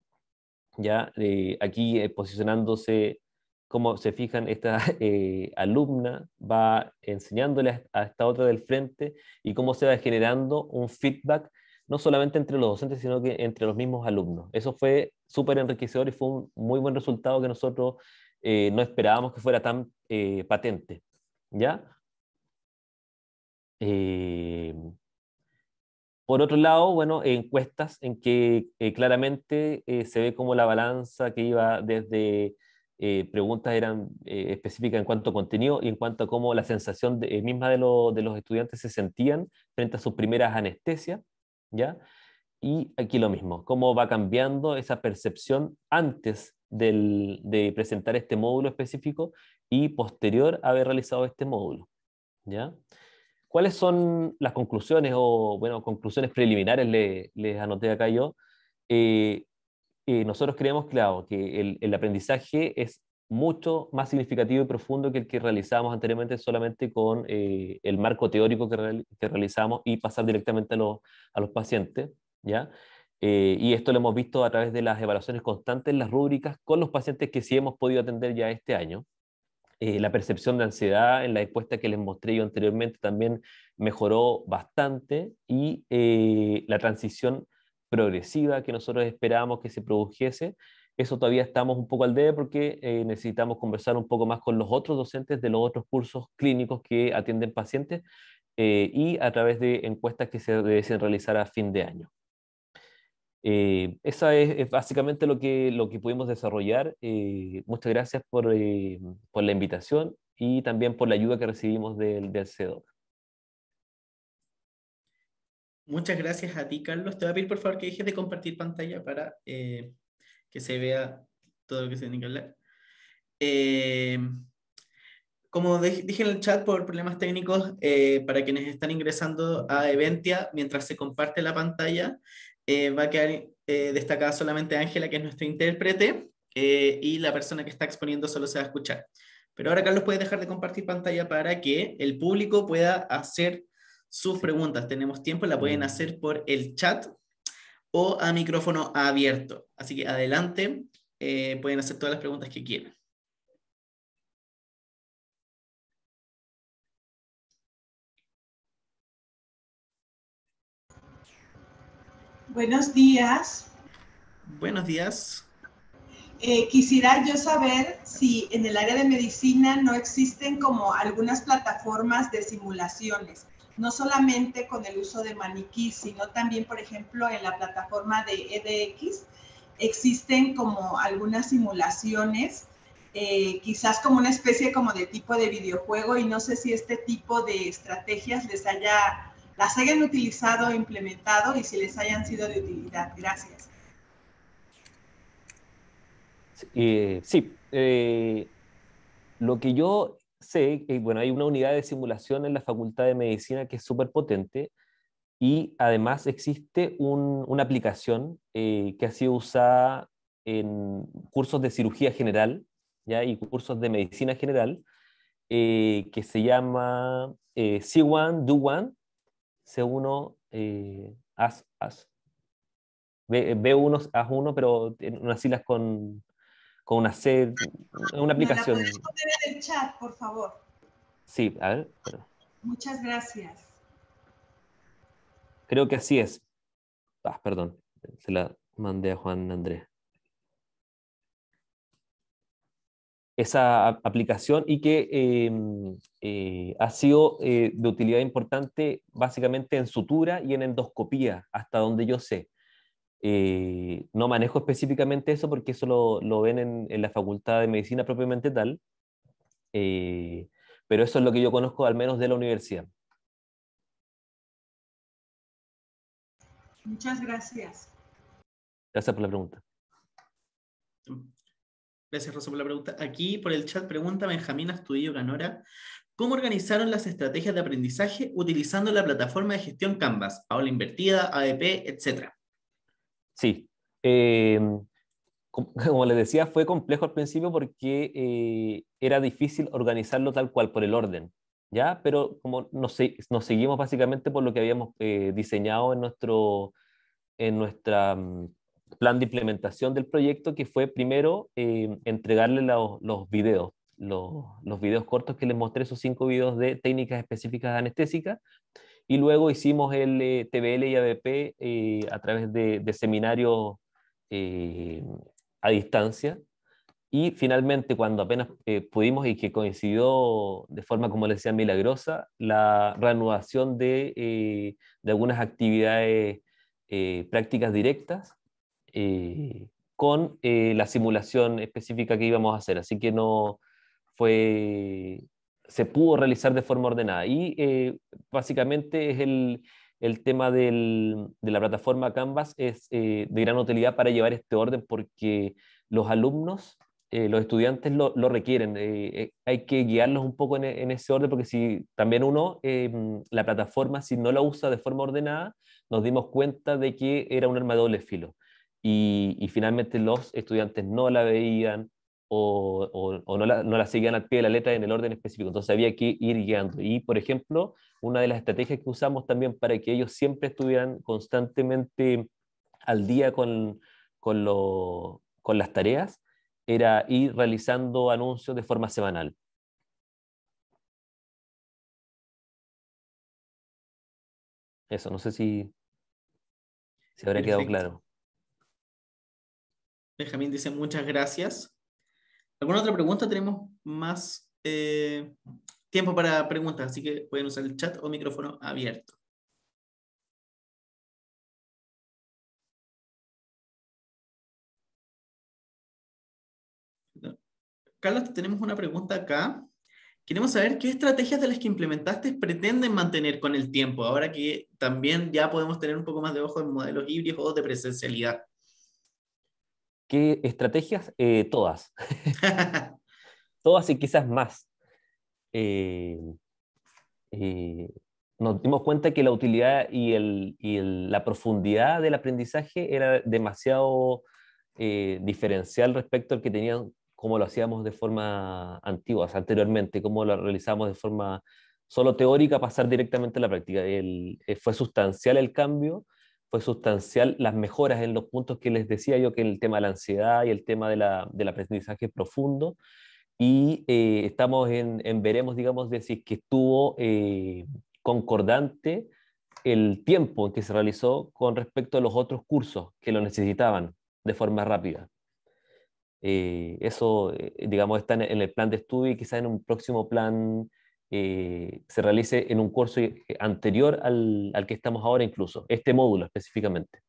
Ya, eh, aquí eh, posicionándose, como se fijan, esta eh, alumna va enseñándole a, a esta otra del frente y cómo se va generando un feedback no solamente entre los docentes, sino que entre los mismos alumnos. Eso fue súper enriquecedor y fue un muy buen resultado que nosotros eh, no esperábamos que fuera tan eh, patente. ¿Ya? Eh, por otro lado, bueno, encuestas en que eh, claramente eh, se ve como la balanza que iba desde eh, preguntas eran eh, específicas en cuanto a contenido y en cuanto a cómo la sensación de, eh, misma de, lo, de los estudiantes se sentían frente a sus primeras anestesias, ¿ya? Y aquí lo mismo, cómo va cambiando esa percepción antes del, de presentar este módulo específico y posterior a haber realizado este módulo, ¿ya? ¿Cuáles son las conclusiones o, bueno, conclusiones preliminares les, les anoté acá yo? Eh, eh, nosotros creemos, claro, que el, el aprendizaje es mucho más significativo y profundo que el que realizábamos anteriormente solamente con eh, el marco teórico que, real, que realizamos y pasar directamente a los, a los pacientes, ¿ya? Eh, y esto lo hemos visto a través de las evaluaciones constantes, las rúbricas, con los pacientes que sí hemos podido atender ya este año. Eh, la percepción de ansiedad en la encuesta que les mostré yo anteriormente también mejoró bastante y eh, la transición progresiva que nosotros esperábamos que se produjese, eso todavía estamos un poco al debe porque eh, necesitamos conversar un poco más con los otros docentes de los otros cursos clínicos que atienden pacientes eh, y a través de encuestas que se deben realizar a fin de año. Eh, esa es, es, básicamente lo que, lo que pudimos desarrollar. Eh, muchas gracias por, eh, por la invitación y también por la ayuda que recibimos del, del C E D O C. Muchas gracias a ti, Carlos. Te voy a pedir, por favor, que dejes de compartir pantalla para eh, que se vea todo lo que se tiene que hablar. Eh, como dije en el chat, por problemas técnicos, eh, para quienes están ingresando a Eventia, mientras se comparte la pantalla, eh, va a quedar eh, destacada solamente Ángela, que es nuestro intérprete, eh, y la persona que está exponiendo solo se va a escuchar. Pero ahora, Carlos, puedes dejar de compartir pantalla para que el público pueda hacer sus preguntas. Tenemos tiempo, la pueden hacer por el chat o a micrófono abierto. Así que adelante, eh, pueden hacer todas las preguntas que quieran. Buenos días. Buenos días. Eh, quisiera yo saber si en el área de medicina no existen como algunas plataformas de simulaciones, no solamente con el uso de maniquí, sino también, por ejemplo, en la plataforma de E D X, existen como algunas simulaciones, eh, quizás como una especie como de tipo de videojuego, y no sé si este tipo de estrategias les haya... las hayan utilizado o implementado y si les hayan sido de utilidad. Gracias. Eh, sí, eh, lo que yo sé que bueno, hay una unidad de simulación en la Facultad de Medicina que es súper potente y además existe un, una aplicación eh, que ha sido usada en cursos de cirugía general, ¿ya? Y cursos de medicina general, eh, que se llama eh, See One, Do One, C uno, eh, haz, haz. B, B1, haz uno, pero en unas siglas con, con una C, una ¿Me la aplicación. puedes poner en el chat, por favor? Sí, a ver, espera. Muchas gracias. Creo que así es. Ah, perdón, se la mandé a Juan Andrés. Esa a- aplicación y que eh, eh, ha sido eh, de utilidad importante básicamente en sutura y en endoscopía, hasta donde yo sé. Eh, no manejo específicamente eso porque eso lo, lo ven en, en la Facultad de Medicina propiamente tal, eh, pero eso es lo que yo conozco al menos de la universidad. Muchas gracias. Gracias por la pregunta. Gracias, Rosa, por la pregunta. Aquí por el chat pregunta Benjamín Astudillo Canora, ¿cómo organizaron las estrategias de aprendizaje utilizando la plataforma de gestión Canvas, aula invertida, A D P, etcétera? Sí. Eh, com- como les decía, fue complejo al principio porque eh, era difícil organizarlo tal cual, por el orden, ¿ya? Pero como nos, se- nos seguimos básicamente por lo que habíamos eh, diseñado en nuestro, en nuestra mm, plan de implementación del proyecto, que fue primero eh, entregarle los, los videos, los, los videos cortos que les mostré, esos cinco videos de técnicas específicas anestésicas, y luego hicimos el eh, T B L y A B P eh, a través de, de seminarios eh, a distancia. Y finalmente, cuando apenas eh, pudimos y que coincidió de forma, como les decía, milagrosa, la reanudación de, eh, de algunas actividades eh, prácticas directas eh, con eh, la simulación específica que íbamos a hacer. Así que no fue, se pudo realizar de forma ordenada. Y eh, básicamente es el, el tema del, de la plataforma Canvas es eh, de gran utilidad para llevar este orden porque los alumnos, eh, los estudiantes lo, lo requieren. Eh, eh, hay que guiarlos un poco en, en, ese orden porque si también uno, eh, la plataforma, si no la usa de forma ordenada, nos dimos cuenta de que era un arma de doble filo. Y, y finalmente los estudiantes no la veían o, o, o no, la, no la seguían al pie de la letra en el orden específico. Entonces había que ir guiando. Y, por ejemplo, una de las estrategias que usamos también para que ellos siempre estuvieran constantemente al día con, con, lo, con las tareas era ir realizando anuncios de forma semanal. Eso, no sé si, si habrá quedado Perfecto. claro. Benjamín dice muchas gracias. ¿Alguna otra pregunta? Tenemos más eh, tiempo para preguntas, así que pueden usar el chat o micrófono abierto. Carlos, tenemos una pregunta acá. Queremos saber qué estrategias de las que implementaste pretenden mantener con el tiempo, ahora que también ya podemos tener un poco más de ojo en modelos híbridos o de presencialidad. ¿Qué estrategias? Eh, todas. Todas y quizás más. Eh, eh, nos dimos cuenta que la utilidad y, el, y el, la profundidad del aprendizaje era demasiado eh, diferencial respecto al que tenían como lo hacíamos de forma antigua, o sea, anteriormente, como lo realizamos de forma solo teórica, pasar directamente a la práctica. El, eh, fue sustancial el cambio, fue sustancial las mejoras en los puntos que les decía yo, que el tema de la ansiedad y el tema de la, del aprendizaje profundo, y eh, estamos en, en veremos, digamos, de si es que estuvo eh, concordante el tiempo en que se realizó con respecto a los otros cursos que lo necesitaban de forma rápida. Eh, eso, eh, digamos, está en, en el plan de estudio y quizá en un próximo plan eh, se realice en un curso eh, anterior al, al que estamos ahora incluso, este módulo específicamente.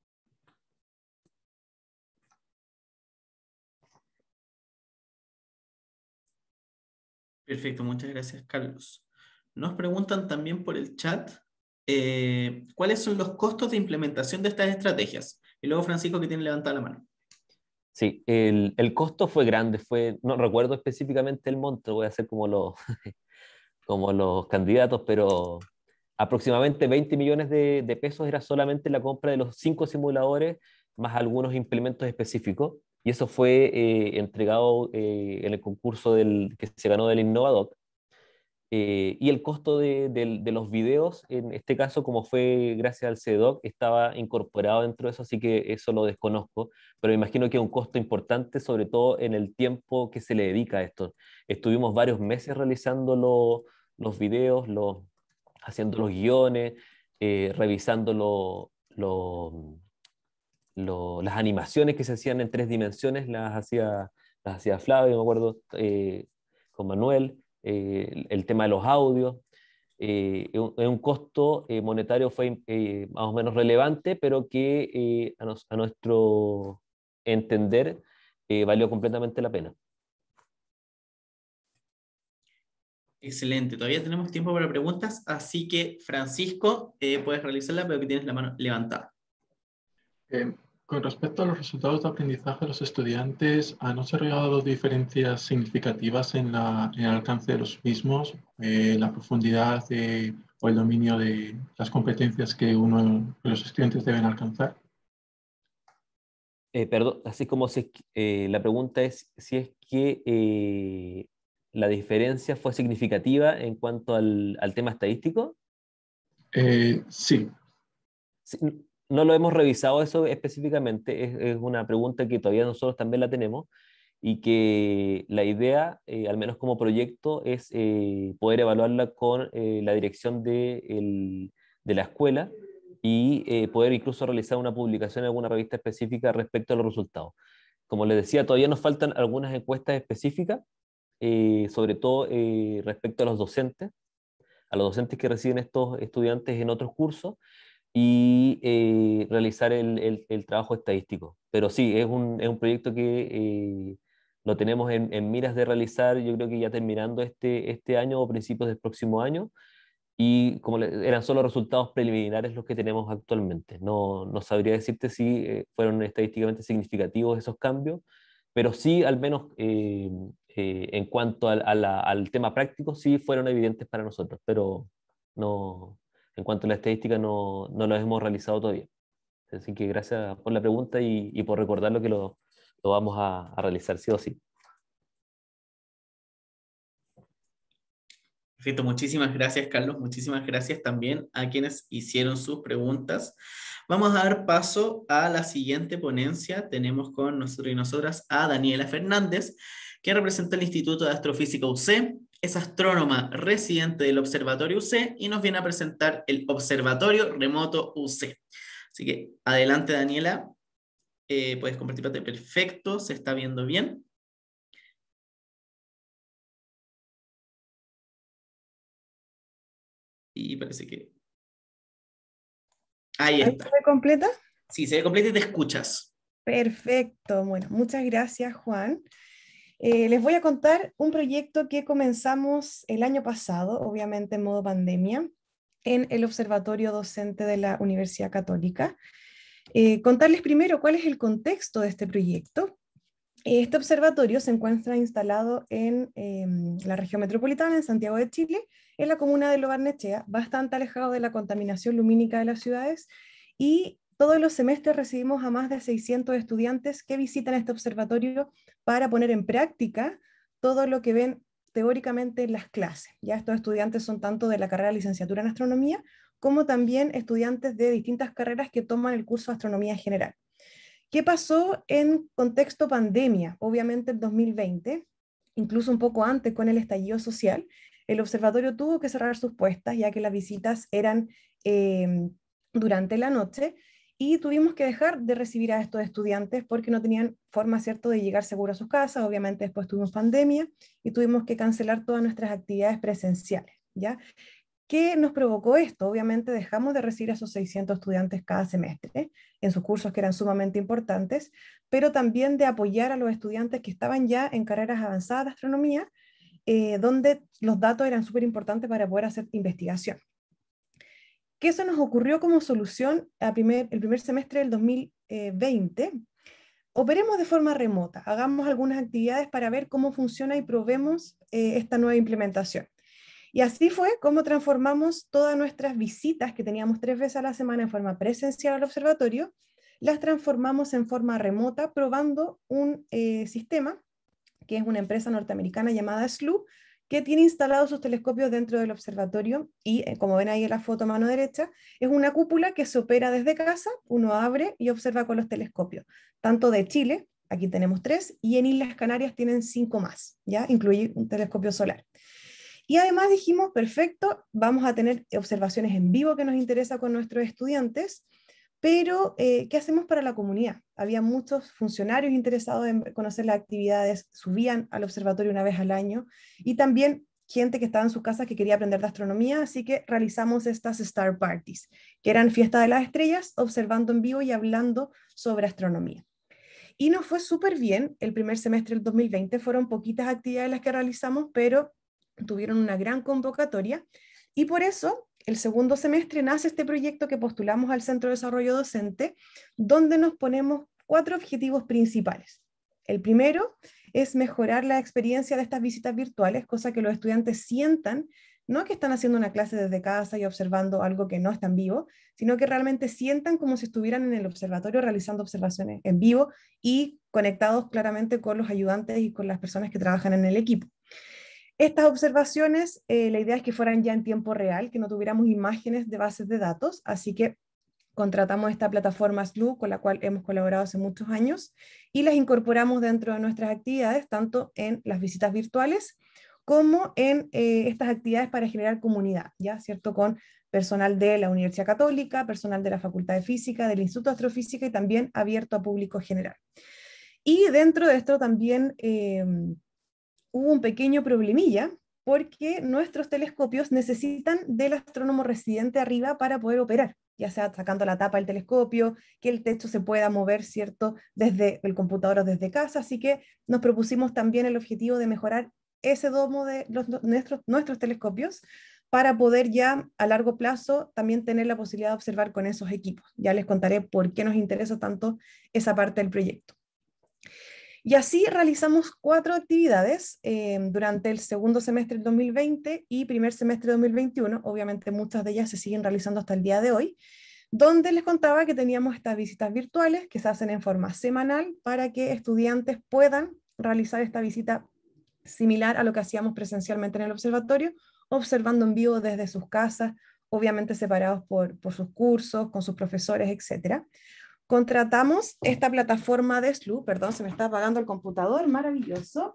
Perfecto, muchas gracias, Carlos. Nos preguntan también por el chat eh, cuáles son los costos de implementación de estas estrategias. Y luego Francisco, que tiene levantada la mano. Sí, el, el costo fue grande, fue, no recuerdo específicamente el monto, voy a hacer como los, como los candidatos, pero aproximadamente veinte millones de, de pesos era solamente la compra de los cinco simuladores, más algunos implementos específicos, y eso fue eh, entregado eh, en el concurso del, que se ganó del Innovadoc. Eh, y el costo de, de- de los videos, en este caso, como fue gracias al C E D O C, estaba incorporado dentro de eso, así que eso lo desconozco, pero me imagino que es un costo importante, sobre todo en el tiempo que se le dedica a esto. Estuvimos varios meses realizando lo- los videos, los, haciendo los guiones, eh, revisando lo- lo- lo- las animaciones que se hacían en tres dimensiones, las hacía, las hacía Flavio, me acuerdo, eh, con Manuel, eh, el, el tema de los audios. Eh, es un, es un costo eh, monetario fue eh, más o menos relevante, pero que eh, a, nos- a nuestro entender eh, valió completamente la pena. Excelente, todavía tenemos tiempo para preguntas, así que Francisco, eh, puedes realizarla, pero que tienes la mano levantada. Eh, con respecto a los resultados de aprendizaje de los estudiantes, ¿han observado diferencias significativas en, la, en el alcance de los mismos, eh, la profundidad de- o el dominio de las competencias que uno de los estudiantes deben alcanzar? Eh, perdón, así como si, es que, eh, la pregunta es si es que eh, la diferencia fue significativa en cuanto al, al tema estadístico. Eh, sí, Sí, no lo hemos revisado eso específicamente, es, es una pregunta que todavía nosotros también la tenemos y que la idea, eh, al menos como proyecto, es eh, poder evaluarla con eh, la dirección de, el- de la escuela y eh, poder incluso realizar una publicación en alguna revista específica respecto a los resultados. Como les decía, todavía nos faltan algunas encuestas específicas, eh, sobre todo eh, respecto a los docentes, a los docentes que reciben estos estudiantes en otros cursos y eh, realizar el, el- el trabajo estadístico. Pero sí, es un, es un proyecto que eh, lo tenemos en, en miras de realizar, yo creo que ya terminando este, este año o principios del próximo año, y como le- eran solo resultados preliminares los que tenemos actualmente. No, no sabría decirte si eh, fueron estadísticamente significativos esos cambios, pero sí, al menos eh, eh, en cuanto al, a la- al tema práctico, sí fueron evidentes para nosotros, pero no, en cuanto a la estadística no, no lo hemos realizado todavía. Así que gracias por la pregunta y, y por recordarlo que lo, lo vamos a, a realizar sí o sí. Perfecto, muchísimas gracias, Carlos. Muchísimas gracias también a quienes hicieron sus preguntas. Vamos a dar paso a la siguiente ponencia. Tenemos con nosotros y nosotras a Daniela Fernández, que representa el Instituto de Astrofísica U C, es astrónoma residente del Observatorio U C y nos viene a presentar el Observatorio Remoto U C. Así que adelante, Daniela. Eh, puedes compartir pantalla. Perfecto, se está viendo bien. Y parece que... Ahí ¿Ahí se está. ve completa? Sí, se ve completa y te escuchas. Perfecto. Bueno, muchas gracias, Juan. Eh, les voy a contar un proyecto que comenzamos el año pasado, obviamente en modo pandemia, en el Observatorio Docente de la Universidad Católica. Eh, contarles primero cuál es el contexto de este proyecto. Este observatorio se encuentra instalado en eh, la región metropolitana, en Santiago de Chile, en la comuna de Lo Barnechea, bastante alejado de la contaminación lumínica de las ciudades, y todos los semestres recibimos a más de seiscientos estudiantes que visitan este observatorio para poner en práctica todo lo que ven teóricamente en las clases. Ya estos estudiantes son tanto de la carrera de licenciatura en astronomía como también estudiantes de distintas carreras que toman el curso de astronomía general. ¿Qué pasó en contexto pandemia? Obviamente en dos mil veinte, incluso un poco antes con el estallido social, el observatorio tuvo que cerrar sus puertas ya que las visitas eran eh, durante la noche y tuvimos que dejar de recibir a estos estudiantes porque no tenían forma, ¿cierto?, de llegar seguro a sus casas. Obviamente después tuvimos pandemia y tuvimos que cancelar todas nuestras actividades presenciales, ¿ya? ¿Qué nos provocó esto? Obviamente dejamos de recibir a esos seiscientos estudiantes cada semestre en sus cursos que eran sumamente importantes, pero también de apoyar a los estudiantes que estaban ya en carreras avanzadas de astronomía, eh, donde los datos eran súper importantes para poder hacer investigación. ¿Qué se nos ocurrió como solución a primer, el primer semestre del dos mil veinte? operemos de forma remota, hagamos algunas actividades para ver cómo funciona y probemos eh, esta nueva implementación. Y así fue como transformamos todas nuestras visitas, que teníamos tres veces a la semana en forma presencial al observatorio, las transformamos en forma remota, probando un eh, sistema, que es una empresa norteamericana llamada S L U, que tiene instalados sus telescopios dentro del observatorio, y eh, como ven ahí en la foto a mano derecha, es una cúpula que se opera desde casa, uno abre y observa con los telescopios, tanto de Chile, aquí tenemos tres, y en Islas Canarias tienen cinco más, ¿ya? Incluye un telescopio solar. Y además dijimos, perfecto, vamos a tener observaciones en vivo que nos interesa con nuestros estudiantes, pero eh, ¿qué hacemos para la comunidad? Había muchos funcionarios interesados en conocer las actividades, subían al observatorio una vez al año, y también gente que estaba en sus casas que quería aprender de astronomía, así que realizamos estas Star Parties, que eran fiesta de las estrellas, observando en vivo y hablando sobre astronomía. Y nos fue súper bien, el primer semestre del dos mil veinte fueron poquitas actividades las que realizamos, pero tuvieron una gran convocatoria, y por eso el segundo semestre nace este proyecto que postulamos al Centro de Desarrollo Docente, donde nos ponemos cuatro objetivos principales. El primero es mejorar la experiencia de estas visitas virtuales, cosa que los estudiantes sientan, no que están haciendo una clase desde casa y observando algo que no está en vivo, sino que realmente sientan como si estuvieran en el observatorio realizando observaciones en vivo y conectados claramente con los ayudantes y con las personas que trabajan en el equipo. Estas observaciones, eh, la idea es que fueran ya en tiempo real, que no tuviéramos imágenes de bases de datos, así que contratamos esta plataforma S L U, con la cual hemos colaborado hace muchos años, y las incorporamos dentro de nuestras actividades, tanto en las visitas virtuales, como en eh, estas actividades para generar comunidad, ¿ya? ¿Cierto? Con personal de la Universidad Católica, personal de la Facultad de Física, del Instituto de Astrofísica, y también abierto a público general. Y dentro de esto también Eh, hubo un pequeño problemilla, porque nuestros telescopios necesitan del astrónomo residente arriba para poder operar, ya sea sacando la tapa del telescopio, que el techo se pueda mover, ¿cierto?, desde el computador o desde casa, así que nos propusimos también el objetivo de mejorar ese domo de los, nuestros, nuestros telescopios, para poder ya a largo plazo también tener la posibilidad de observar con esos equipos. Ya les contaré por qué nos interesa tanto esa parte del proyecto. Y así realizamos cuatro actividades eh, durante el segundo semestre del dos mil veinte y primer semestre del dos mil veintiuno, obviamente muchas de ellas se siguen realizando hasta el día de hoy, donde les contaba que teníamos estas visitas virtuales que se hacen en forma semanal para que estudiantes puedan realizar esta visita similar a lo que hacíamos presencialmente en el observatorio, observando en vivo desde sus casas, obviamente separados por, por sus cursos, con sus profesores, etcétera. Contratamos esta plataforma de S L U, perdón, se me está apagando el computador, maravilloso.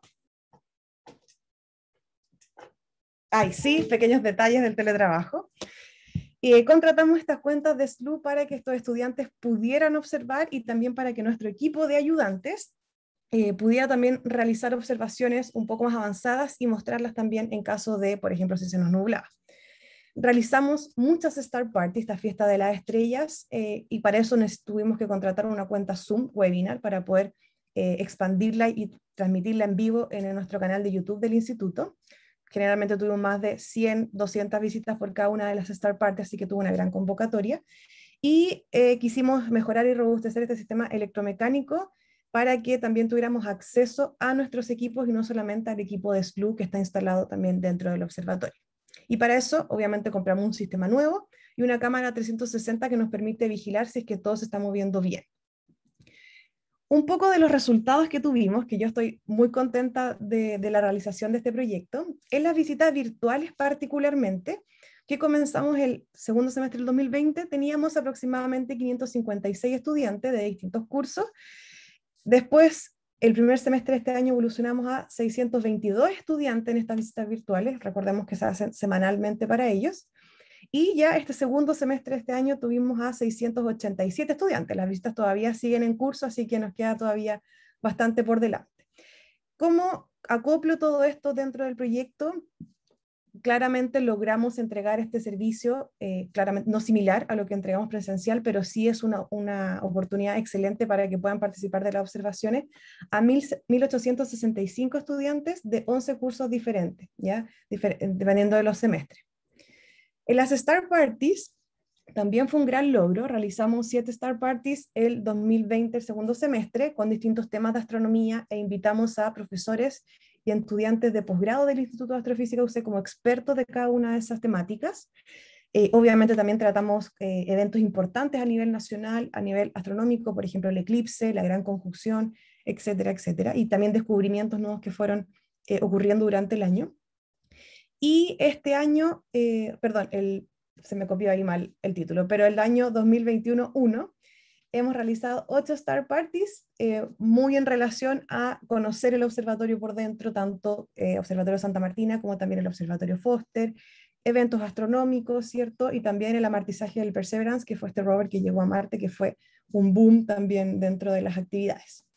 Ay, sí, pequeños detalles del teletrabajo. Y contratamos estas cuentas de S L U para que estos estudiantes pudieran observar, y también para que nuestro equipo de ayudantes eh, pudiera también realizar observaciones un poco más avanzadas y mostrarlas también en caso de, por ejemplo, si se nos nublaba. Realizamos muchas Star Parties, esta fiesta de las estrellas, eh, y para eso tuvimos que contratar una cuenta Zoom webinar para poder eh, expandirla y transmitirla en vivo en nuestro canal de YouTube del instituto. Generalmente tuvimos más de cien, doscientas visitas por cada una de las Star Parties, así que tuvo una gran convocatoria. Y eh, quisimos mejorar y robustecer este sistema electromecánico para que también tuviéramos acceso a nuestros equipos y no solamente al equipo de S L U que está instalado también dentro del observatorio. Y para eso, obviamente, compramos un sistema nuevo y una cámara trescientos sesenta que nos permite vigilar si es que todo se está moviendo bien. Un poco de los resultados que tuvimos, que yo estoy muy contenta de, de la realización de este proyecto, en las visitas virtuales particularmente, que comenzamos el segundo semestre del dos mil veinte, teníamos aproximadamente quinientos cincuenta y seis estudiantes de distintos cursos. Después, el primer semestre de este año evolucionamos a seiscientos veintidós estudiantes en estas visitas virtuales, recordemos que se hacen semanalmente para ellos, y ya este segundo semestre de este año tuvimos a seiscientos ochenta y siete estudiantes. Las visitas todavía siguen en curso, así que nos queda todavía bastante por delante. ¿Cómo acoplo todo esto dentro del proyecto? Claramente logramos entregar este servicio, eh, claramente no similar a lo que entregamos presencial, pero sí es una, una oportunidad excelente para que puedan participar de las observaciones a mil ochocientos sesenta y cinco estudiantes de once cursos diferentes, ¿ya? Difer- dependiendo de los semestres. En las Star Parties también fue un gran logro. Realizamos siete Star Parties el dos mil veinte, el segundo semestre, con distintos temas de astronomía, e invitamos a profesores y estudiantes de posgrado del Instituto de Astrofísica U C como expertos de cada una de esas temáticas. Eh, obviamente también tratamos eh, eventos importantes a nivel nacional, a nivel astronómico, por ejemplo el eclipse, la gran conjunción, etcétera, etcétera, y también descubrimientos nuevos que fueron eh, ocurriendo durante el año. Y este año, eh, perdón, el, se me copió ahí mal el título, pero el año dos mil veintiuno uno hemos realizado ocho Star Parties, eh, muy en relación a conocer el observatorio por dentro, tanto eh, Observatorio Santa Martina como también el Observatorio Foster, eventos astronómicos, ¿cierto? Y también el amartizaje del Perseverance, que fue este rover que llegó a Marte, que fue un boom también dentro de las actividades.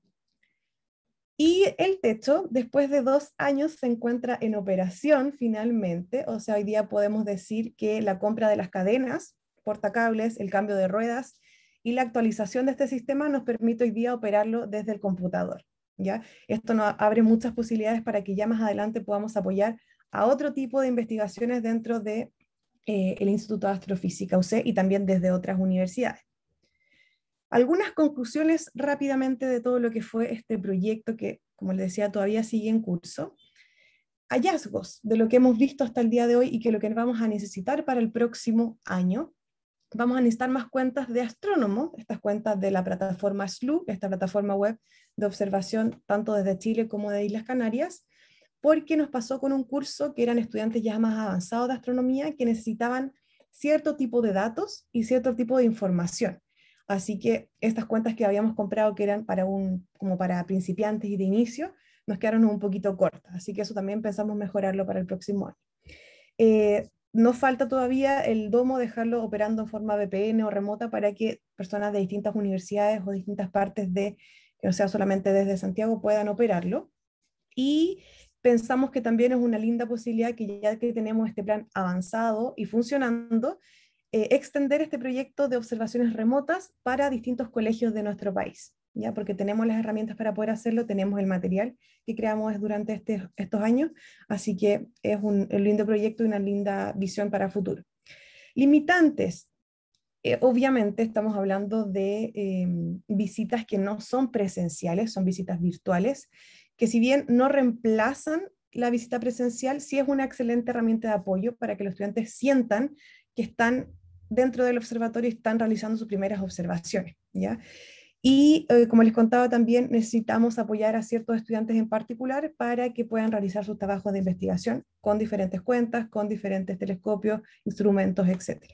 Y el techo, después de dos años, se encuentra en operación finalmente. O sea, hoy día podemos decir que la compra de las cadenas, portacables, el cambio de ruedas y la actualización de este sistema nos permite hoy día operarlo desde el computador, ¿ya? Esto nos abre muchas posibilidades para que ya más adelante podamos apoyar a otro tipo de investigaciones dentro de, eh, el Instituto de Astrofísica U C y también desde otras universidades. Algunas conclusiones rápidamente de todo lo que fue este proyecto que, como les decía, todavía sigue en curso. Hallazgos de lo que hemos visto hasta el día de hoy y que lo que vamos a necesitar para el próximo año. Vamos a necesitar más cuentas de astrónomos, estas cuentas de la plataforma S L U, esta plataforma web de observación tanto desde Chile como de Islas Canarias, porque nos pasó con un curso que eran estudiantes ya más avanzados de astronomía que necesitaban cierto tipo de datos y cierto tipo de información. Así que estas cuentas que habíamos comprado, que eran para un, como para principiantes y de inicio, nos quedaron un poquito cortas. Así que eso también pensamos mejorarlo para el próximo año. Eh, nos falta todavía el domo, dejarlo operando en forma V P N o remota para que personas de distintas universidades o distintas partes de, que no sea solamente desde Santiago, puedan operarlo. Y pensamos que también es una linda posibilidad que ya que tenemos este plan avanzado y funcionando, Eh, extender este proyecto de observaciones remotas para distintos colegios de nuestro país, ¿ya? Porque tenemos las herramientas para poder hacerlo, tenemos el material que creamos durante este, estos años, así que es un, un lindo proyecto y una linda visión para el futuro. Limitantes. Eh, obviamente estamos hablando de eh, visitas que no son presenciales, son visitas virtuales, que si bien no reemplazan la visita presencial, sí es una excelente herramienta de apoyo para que los estudiantes sientan que están dentro del observatorio y están realizando sus primeras observaciones, ¿ya? Y eh, como les contaba también, necesitamos apoyar a ciertos estudiantes en particular para que puedan realizar sus trabajos de investigación con diferentes cuentas, con diferentes telescopios, instrumentos, etcétera.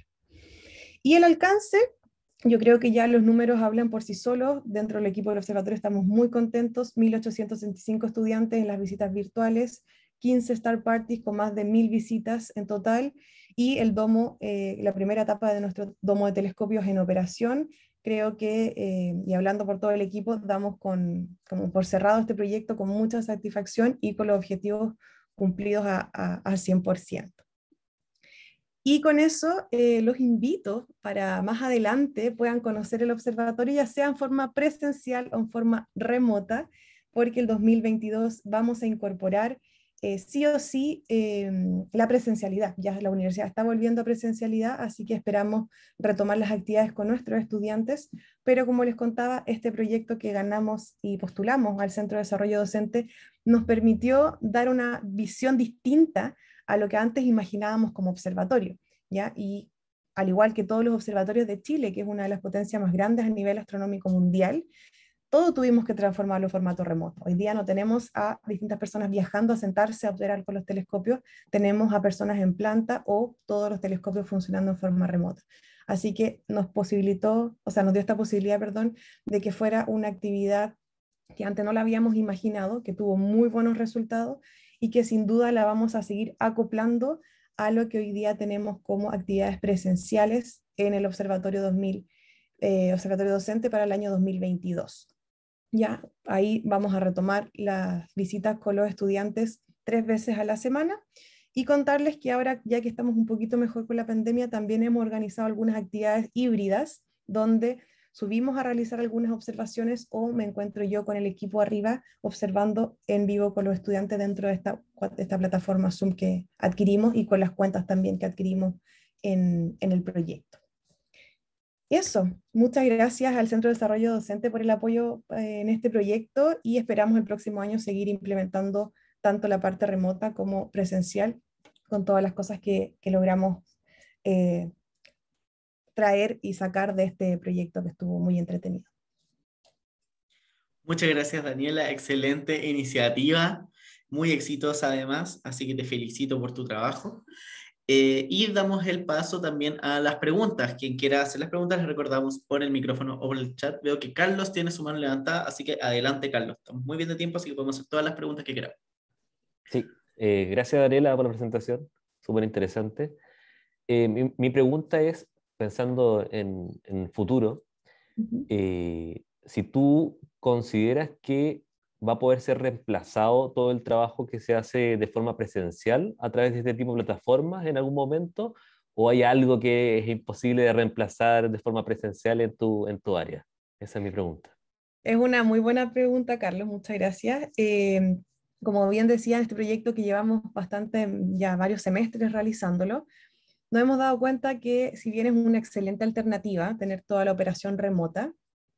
Y el alcance, yo creo que ya los números hablan por sí solos. Dentro del equipo del observatorio estamos muy contentos, mil ochocientos sesenta y cinco estudiantes en las visitas virtuales, quince Star Parties con más de mil visitas en total, y el domo, eh, la primera etapa de nuestro domo de telescopios en operación. Creo que, eh, y hablando por todo el equipo, damos con, como por cerrado este proyecto con mucha satisfacción y con los objetivos cumplidos a, a, al cien por ciento. Y con eso eh, los invito para más adelante puedan conocer el observatorio, ya sea en forma presencial o en forma remota, porque el dos mil veintidós vamos a incorporar eh, sí o sí eh, la presencialidad. Ya la universidad está volviendo a presencialidad, así que esperamos retomar las actividades con nuestros estudiantes, pero como les contaba, este proyecto que ganamos y postulamos al Centro de Desarrollo Docente nos permitió dar una visión distinta a lo que antes imaginábamos como observatorio, ¿ya? Y al igual que todos los observatorios de Chile, que es una de las potencias más grandes a nivel astronómico mundial, todo tuvimos que transformarlo en formato remoto. Hoy día no tenemos a distintas personas viajando a sentarse a operar con los telescopios, tenemos a personas en planta o todos los telescopios funcionando en forma remota. Así que nos posibilitó, o sea, nos dio esta posibilidad, perdón, de que fuera una actividad que antes no la habíamos imaginado, que tuvo muy buenos resultados y que sin duda la vamos a seguir acoplando a lo que hoy día tenemos como actividades presenciales en el Observatorio dos mil, eh, Observatorio Docente para el año dos mil veintidós. Ya, ahí vamos a retomar las visitas con los estudiantes tres veces a la semana y contarles que ahora, ya que estamos un poquito mejor con la pandemia, también hemos organizado algunas actividades híbridas donde subimos a realizar algunas observaciones o me encuentro yo con el equipo arriba observando en vivo con los estudiantes dentro de esta, de esta plataforma Zoom que adquirimos y con las cuentas también que adquirimos en, en el proyecto. Eso, muchas gracias al Centro de Desarrollo Docente por el apoyo eh, en este proyecto y esperamos el próximo año seguir implementando tanto la parte remota como presencial con todas las cosas que, que logramos eh, traer y sacar de este proyecto que estuvo muy entretenido. Muchas gracias, Daniela. Excelente iniciativa, muy exitosa además, así que te felicito por tu trabajo. Eh, y damos el paso también a las preguntas. Quien quiera hacer las preguntas, les recordamos por el micrófono o por el chat. Veo que Carlos tiene su mano levantada, así que adelante, Carlos. Estamos muy bien de tiempo, así que podemos hacer todas las preguntas que queramos. Sí, eh, gracias Daniela por la presentación, súper interesante. Eh, mi, mi pregunta es, pensando en, en el futuro, Uh-huh. eh, si tú consideras que va a poder ser reemplazado todo el trabajo que se hace de forma presencial a través de este tipo de plataformas en algún momento, o hay algo que es imposible de reemplazar de forma presencial en tu, en tu área. Esa es mi pregunta. Es una muy buena pregunta, Carlos, muchas gracias. Eh, como bien decía, en este proyecto que llevamos bastante, ya varios semestres realizándolo, nos hemos dado cuenta que si bien es una excelente alternativa tener toda la operación remota,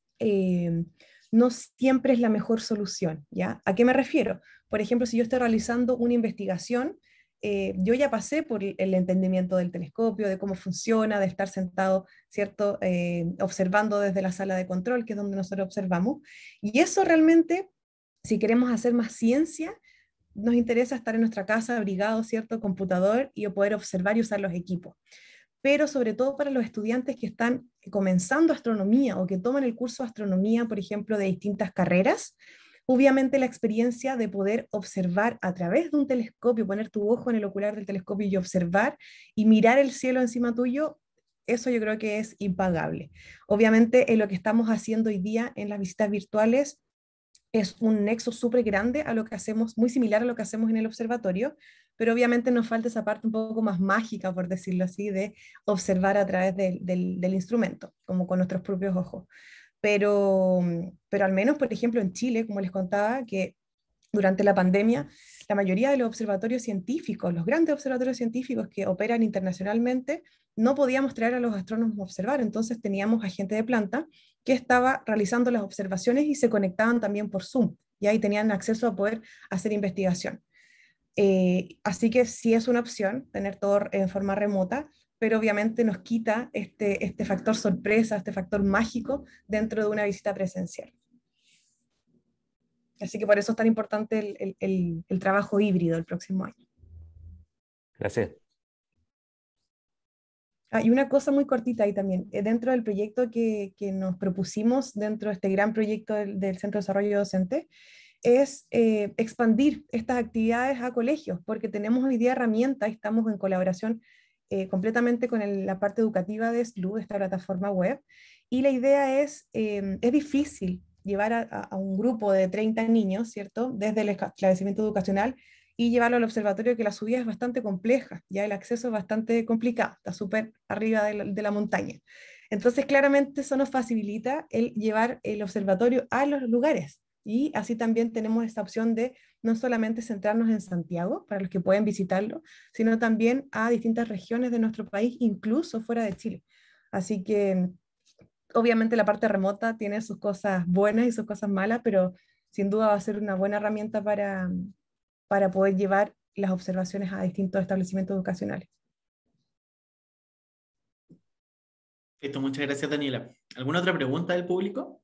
eh, no siempre es la mejor solución, ¿ya? ¿A qué me refiero? Por ejemplo, si yo estoy realizando una investigación, eh, yo ya pasé por el entendimiento del telescopio, de cómo funciona, de estar sentado, ¿cierto? Eh, observando desde la sala de control, que es donde nosotros observamos, y eso realmente, si queremos hacer más ciencia, nos interesa estar en nuestra casa, abrigado, ¿cierto? Computador y poder observar y usar los equipos. Pero sobre todo para los estudiantes que están comenzando astronomía o que toman el curso de astronomía, por ejemplo, de distintas carreras, obviamente la experiencia de poder observar a través de un telescopio, poner tu ojo en el ocular del telescopio y observar y mirar el cielo encima tuyo, eso yo creo que es impagable. Obviamente en lo que estamos haciendo hoy día en las visitas virtuales es un nexo súper grande a lo que hacemos, muy similar a lo que hacemos en el observatorio, pero obviamente nos falta esa parte un poco más mágica, por decirlo así, de observar a través de, del, del instrumento, como con nuestros propios ojos. Pero, pero al menos, por ejemplo, en Chile, como les contaba, que durante la pandemia, la mayoría de los observatorios científicos, los grandes observatorios científicos que operan internacionalmente, no podíamos traer a los astrónomos a observar, entonces teníamos a gente de planta que estaba realizando las observaciones y se conectaban también por Zoom, y ahí tenían acceso a poder hacer investigación. Eh, así que sí es una opción tener todo en forma remota, pero obviamente nos quita este, este factor sorpresa, este factor mágico dentro de una visita presencial. Así que por eso es tan importante el, el, el, el trabajo híbrido el próximo año. Gracias. Ah, y una cosa muy cortita ahí también, eh, dentro del proyecto que, que nos propusimos, dentro de este gran proyecto del, del Centro de Desarrollo Docente, es eh, expandir estas actividades a colegios, porque tenemos hoy día herramientas, estamos en colaboración eh, completamente con el, la parte educativa de S L U, de esta plataforma web, y la idea es, eh, es difícil llevar a, a un grupo de treinta niños, ¿cierto?, desde el establecimiento educacional y llevarlo al observatorio, que la subida es bastante compleja, ya el acceso es bastante complicado, está súper arriba de la, de la montaña. Entonces, claramente eso nos facilita el llevar el observatorio a los lugares. Y así también tenemos esta opción de no solamente centrarnos en Santiago, para los que pueden visitarlo, sino también a distintas regiones de nuestro país, incluso fuera de Chile. Así que obviamente la parte remota tiene sus cosas buenas y sus cosas malas, pero sin duda va a ser una buena herramienta para, para poder llevar las observaciones a distintos establecimientos educacionales. Listo, muchas gracias, Daniela. ¿Alguna otra pregunta del público?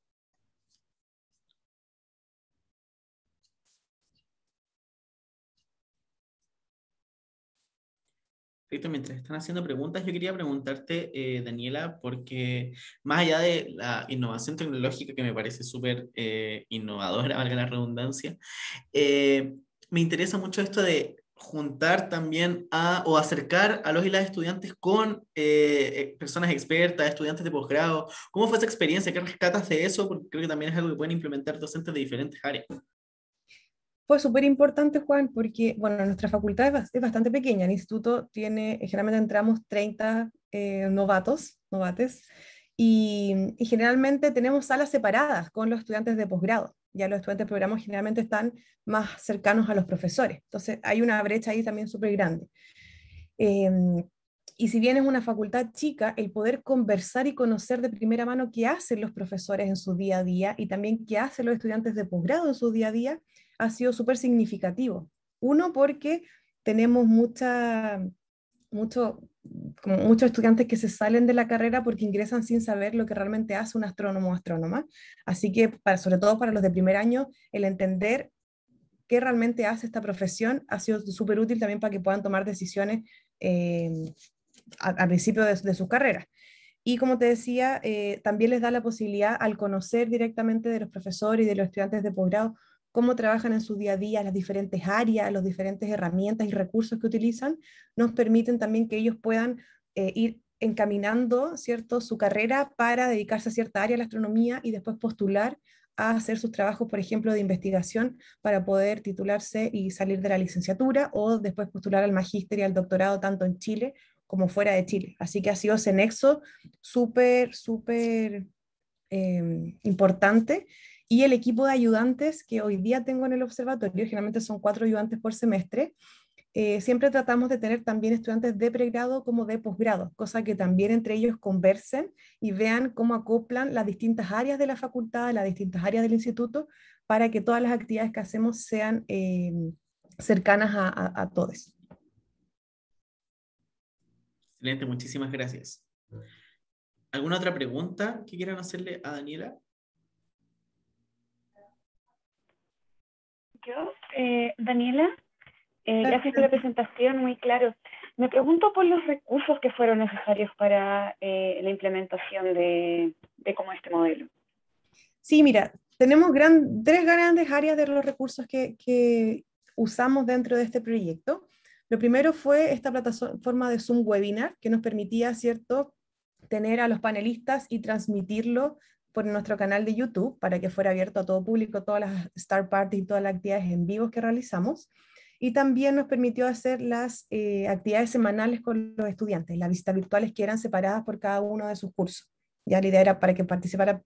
Perfecto, mientras están haciendo preguntas, yo quería preguntarte, eh, Daniela, porque más allá de la innovación tecnológica que me parece súper eh, innovadora, valga la redundancia, eh, me interesa mucho esto de juntar también a, o acercar a los y las estudiantes con eh, personas expertas, estudiantes de posgrado. ¿Cómo fue esa experiencia? ¿Qué rescatas de eso? Porque creo que también es algo que pueden implementar docentes de diferentes áreas. Fue súper importante, Juan, porque, bueno, nuestra facultad es, es bastante pequeña. El instituto tiene, generalmente entramos treinta eh, novatos, novates, y, y generalmente tenemos salas separadas con los estudiantes de posgrado. Ya los estudiantes de programa generalmente están más cercanos a los profesores. Entonces, hay una brecha ahí también súper grande. Eh, y si bien es una facultad chica, el poder conversar y conocer de primera mano qué hacen los profesores en su día a día y también qué hacen los estudiantes de posgrado en su día a día ha sido súper significativo. Uno, porque tenemos mucha, mucho, como muchos estudiantes que se salen de la carrera porque ingresan sin saber lo que realmente hace un astrónomo o astrónoma. Así que, para, sobre todo para los de primer año, el entender qué realmente hace esta profesión ha sido súper útil también para que puedan tomar decisiones eh, al principio de, de sus carreras. Y como te decía, eh, también les da la posibilidad al conocer directamente de los profesores y de los estudiantes de posgrado cómo trabajan en su día a día, las diferentes áreas, las diferentes herramientas y recursos que utilizan, nos permiten también que ellos puedan eh, ir encaminando, ¿cierto?, su carrera para dedicarse a cierta área de la astronomía y después postular a hacer sus trabajos, por ejemplo, de investigación para poder titularse y salir de la licenciatura o después postular al magíster y al doctorado tanto en Chile como fuera de Chile. Así que ha sido ese nexo súper, súper eh, importante. Y el equipo de ayudantes que hoy día tengo en el observatorio, generalmente son cuatro ayudantes por semestre, eh, siempre tratamos de tener también estudiantes de pregrado como de posgrado, cosa que también entre ellos conversen y vean cómo acoplan las distintas áreas de la facultad, las distintas áreas del instituto, para que todas las actividades que hacemos sean eh, cercanas a, a, a todos. Excelente, muchísimas gracias. ¿Alguna otra pregunta que quieran hacerle a Daniela? Yo, eh, Daniela, eh, gracias por la presentación, muy claro. Me pregunto por los recursos que fueron necesarios para eh, la implementación de, de como este modelo. Sí, mira, tenemos gran, tres grandes áreas de los recursos que, que usamos dentro de este proyecto. Lo primero fue esta plataforma de Zoom Webinar, que nos permitía, ¿cierto?, tener a los panelistas y transmitirlo por nuestro canal de YouTube para que fuera abierto a todo público, todas las Star Parties y todas las actividades en vivo que realizamos. Y también nos permitió hacer las eh, actividades semanales con los estudiantes, las visitas virtuales que eran separadas por cada uno de sus cursos. Ya la idea era para que participara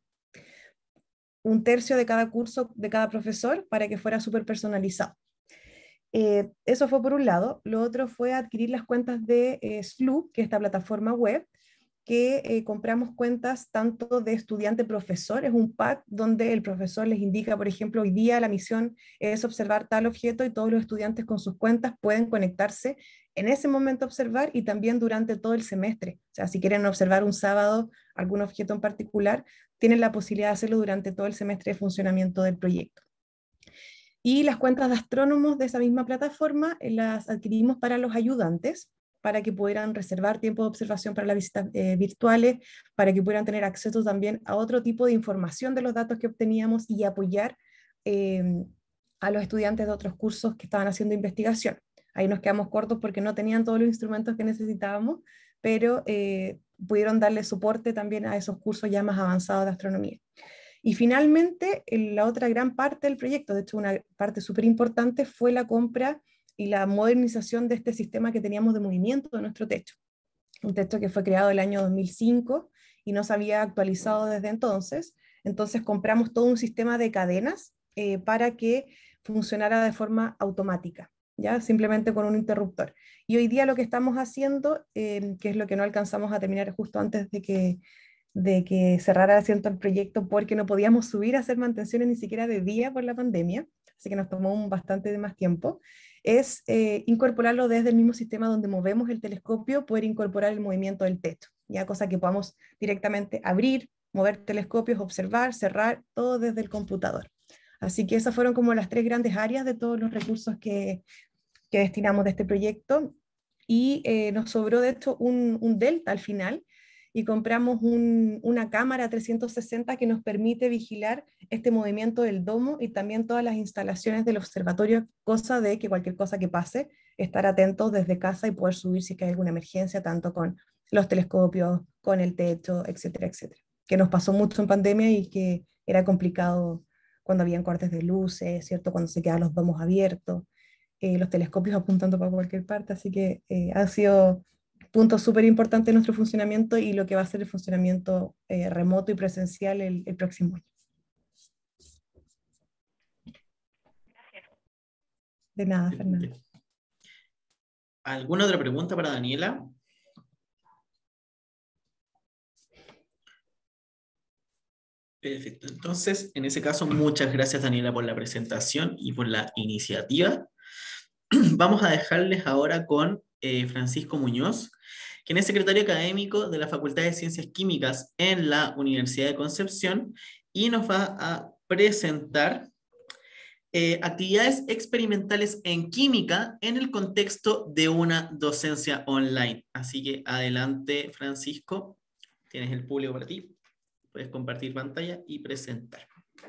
un tercio de cada curso de cada profesor para que fuera súper personalizado. Eh, eso fue por un lado. Lo otro fue adquirir las cuentas de eh, Sloop, que es esta plataforma web, que eh, compramos cuentas tanto de estudiante-profesor, es un pack donde el profesor les indica, por ejemplo, hoy día la misión es observar tal objeto y todos los estudiantes con sus cuentas pueden conectarse en ese momento a observar y también durante todo el semestre. O sea, si quieren observar un sábado algún objeto en particular, tienen la posibilidad de hacerlo durante todo el semestre de funcionamiento del proyecto. Y las cuentas de astrónomos de esa misma plataforma eh, las adquirimos para los ayudantes, para que pudieran reservar tiempo de observación para las visitas eh, virtuales, para que pudieran tener acceso también a otro tipo de información de los datos que obteníamos y apoyar eh, a los estudiantes de otros cursos que estaban haciendo investigación. Ahí nos quedamos cortos porque no tenían todos los instrumentos que necesitábamos, pero eh, pudieron darle soporte también a esos cursos ya más avanzados de astronomía. Y finalmente, la otra gran parte del proyecto, de hecho una parte súper importante, fue la compra y la modernización de este sistema que teníamos de movimiento de nuestro techo. Un techo que fue creado el año dos mil cinco y no se había actualizado desde entonces. Entonces compramos todo un sistema de cadenas eh, para que funcionara de forma automática, ¿ya? Simplemente con un interruptor. Y hoy día lo que estamos haciendo, eh, que es lo que no alcanzamos a terminar justo antes de que de que cerrara asiento el proyecto porque no podíamos subir a hacer mantenciones ni siquiera de día por la pandemia, así que nos tomó un bastante de más tiempo, es eh, incorporarlo desde el mismo sistema donde movemos el telescopio, poder incorporar el movimiento del techo, ya cosa que podamos directamente abrir, mover telescopios, observar, cerrar, todo desde el computador. Así que esas fueron como las tres grandes áreas de todos los recursos que, que destinamos de este proyecto, y eh, nos sobró de hecho un, un delta al final, y compramos un, una cámara trescientos sesenta que nos permite vigilar este movimiento del domo y también todas las instalaciones del observatorio, cosa de que cualquier cosa que pase, estar atentos desde casa y poder subir si hay alguna emergencia, tanto con los telescopios, con el techo, etcétera, etcétera. Que nos pasó mucho en pandemia y que era complicado cuando habían cortes de luces, ¿cierto? Cuando se quedaban los domos abiertos, eh, los telescopios apuntando para cualquier parte, así que eh, ha sido punto súper importante en nuestro funcionamiento y lo que va a ser el funcionamiento eh, remoto y presencial el, el próximo año. Gracias. De nada, Fernando. ¿Alguna otra pregunta para Daniela? Perfecto. Entonces, en ese caso, muchas gracias, Daniela, por la presentación y por la iniciativa. Vamos a dejarles ahora con eh, Francisco Muñoz, quien es secretario académico de la Facultad de Ciencias Químicas en la Universidad de Concepción y nos va a presentar eh, actividades experimentales en química en el contexto de una docencia online. Así que adelante, Francisco, tienes el público para ti. Puedes compartir pantalla y presentar.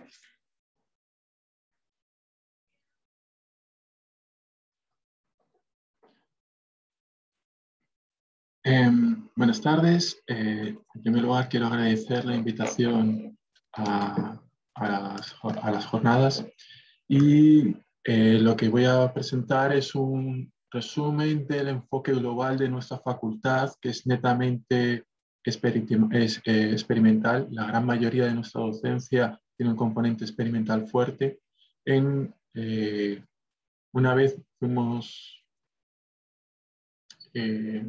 Eh, buenas tardes. Eh, en primer lugar, quiero agradecer la invitación a, a, las, a las jornadas y eh, lo que voy a presentar es un resumen del enfoque global de nuestra facultad, que es netamente es, eh, experimental. La gran mayoría de nuestra docencia tiene un componente experimental fuerte. En, eh, una vez fuimos... Eh,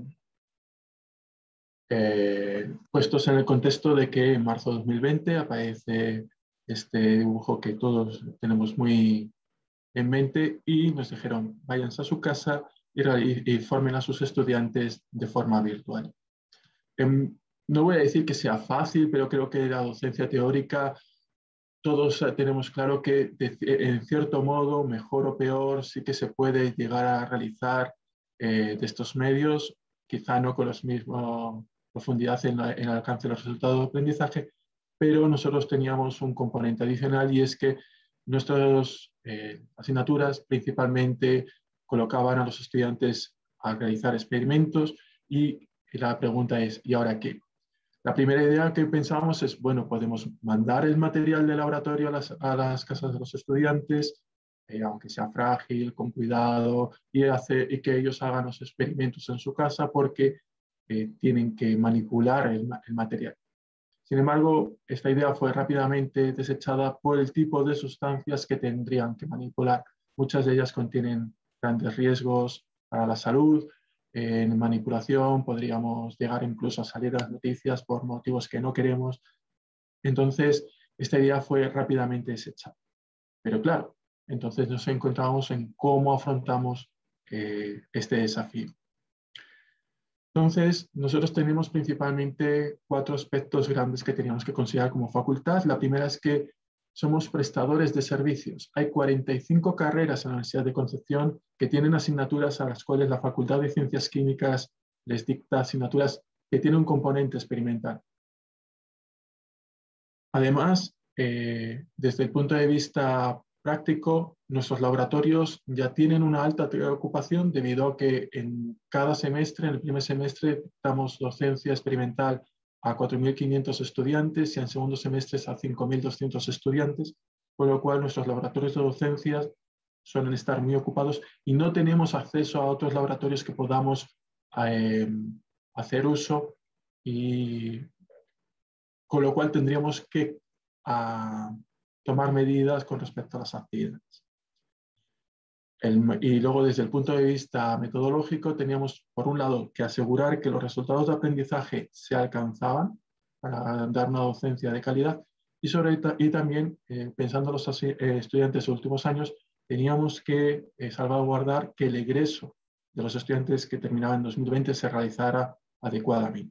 Eh, puestos en el contexto de que en marzo de dos mil veinte aparece este dibujo que todos tenemos muy en mente y nos dijeron, váyanse a su casa y, y formen a sus estudiantes de forma virtual. Eh, no voy a decir que sea fácil, pero creo que la docencia teórica todos tenemos claro que de, en cierto modo, mejor o peor, sí que se puede llegar a realizar eh, de estos medios, quizá no con la misma profundidad en, la, en el alcance de los resultados de aprendizaje, pero nosotros teníamos un componente adicional y es que nuestras eh, asignaturas principalmente colocaban a los estudiantes a realizar experimentos y la pregunta es, ¿y ahora qué? La primera idea que pensamos es, bueno, podemos mandar el material de laboratorio a las, a las casas de los estudiantes, eh, aunque sea frágil, con cuidado, y, hacer, y que ellos hagan los experimentos en su casa porque eh, tienen que manipular el, el material. Sin embargo, esta idea fue rápidamente desechada por el tipo de sustancias que tendrían que manipular. Muchas de ellas contienen grandes riesgos para la salud. En manipulación podríamos llegar incluso a salir a las noticias por motivos que no queremos. Entonces, esta idea fue rápidamente desechada. Pero claro, entonces nos encontramos en cómo afrontamos eh, este desafío. Entonces, nosotros tenemos principalmente cuatro aspectos grandes que teníamos que considerar como facultad. La primera es que somos prestadores de servicios. Hay cuarenta y cinco carreras en la Universidad de Concepción que tienen asignaturas a las cuales la Facultad de Ciencias Químicas les dicta asignaturas que tienen un componente experimental. Además, eh, desde el punto de vista práctico, nuestros laboratorios ya tienen una alta ocupación debido a que en cada semestre, en el primer semestre, damos docencia experimental a cuatro mil quinientos estudiantes y en segundo semestre a cinco mil doscientos estudiantes, con lo cual nuestros laboratorios de docencia suelen estar muy ocupados y no tenemos acceso a otros laboratorios que podamos eh, hacer uso, y con lo cual tendríamos que a, tomar medidas con respecto a las actividades. El, y luego, desde el punto de vista metodológico, teníamos, por un lado, que asegurar que los resultados de aprendizaje se alcanzaban para dar una docencia de calidad y, sobre, y también, eh, pensando en los eh, estudiantes de los últimos años, teníamos que eh, salvaguardar que el egreso de los estudiantes que terminaban en dos mil veinte se realizara adecuadamente.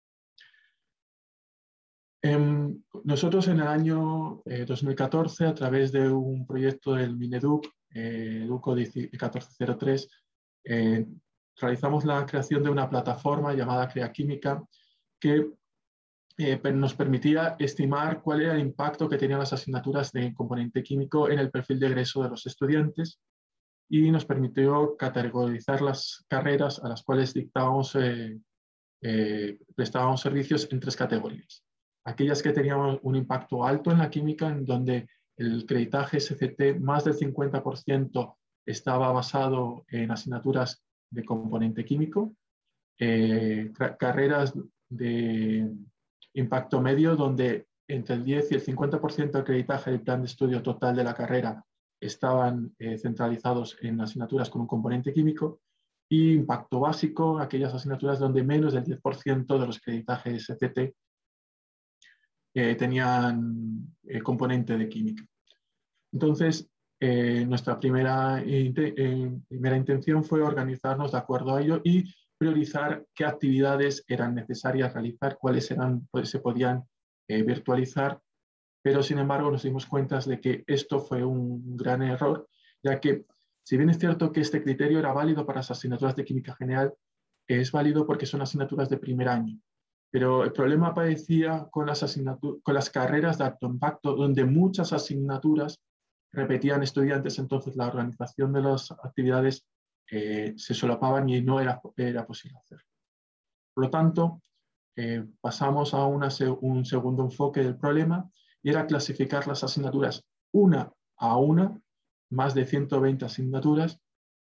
Eh, nosotros en el año eh, dos mil catorce, a través de un proyecto del Mineduc, eh, Educo catorce cero tres, eh, realizamos la creación de una plataforma llamada CreaQuímica que eh, nos permitía estimar cuál era el impacto que tenían las asignaturas de componente químico en el perfil de egreso de los estudiantes y nos permitió categorizar las carreras a las cuales dictábamos, eh, eh, prestábamos servicios en tres categorías. Aquellas que tenían un impacto alto en la química, en donde el creditaje S C T más del cincuenta por ciento estaba basado en asignaturas de componente químico, eh, carreras de impacto medio, donde entre el diez y el cincuenta por ciento del creditaje del plan de estudio total de la carrera estaban eh, centralizados en asignaturas con un componente químico, y impacto básico, aquellas asignaturas donde menos del diez por ciento de los creditajes S C T eh, tenían eh, componente de química. Entonces, eh, nuestra primera, eh, primera intención fue organizarnos de acuerdo a ello y priorizar qué actividades eran necesarias realizar, cuáles eran, pues, se podían eh, virtualizar, pero sin embargo nos dimos cuenta de que esto fue un gran error, ya que si bien es cierto que este criterio era válido para las asignaturas de química general, es válido porque son asignaturas de primer año. Pero el problema aparecía con las, con las carreras de alto impacto, donde muchas asignaturas repetían estudiantes, entonces la organización de las actividades eh, se solapaban y no era, era posible hacer. Por lo tanto, eh, pasamos a una, un segundo enfoque del problema, y era clasificar las asignaturas una a una, más de ciento veinte asignaturas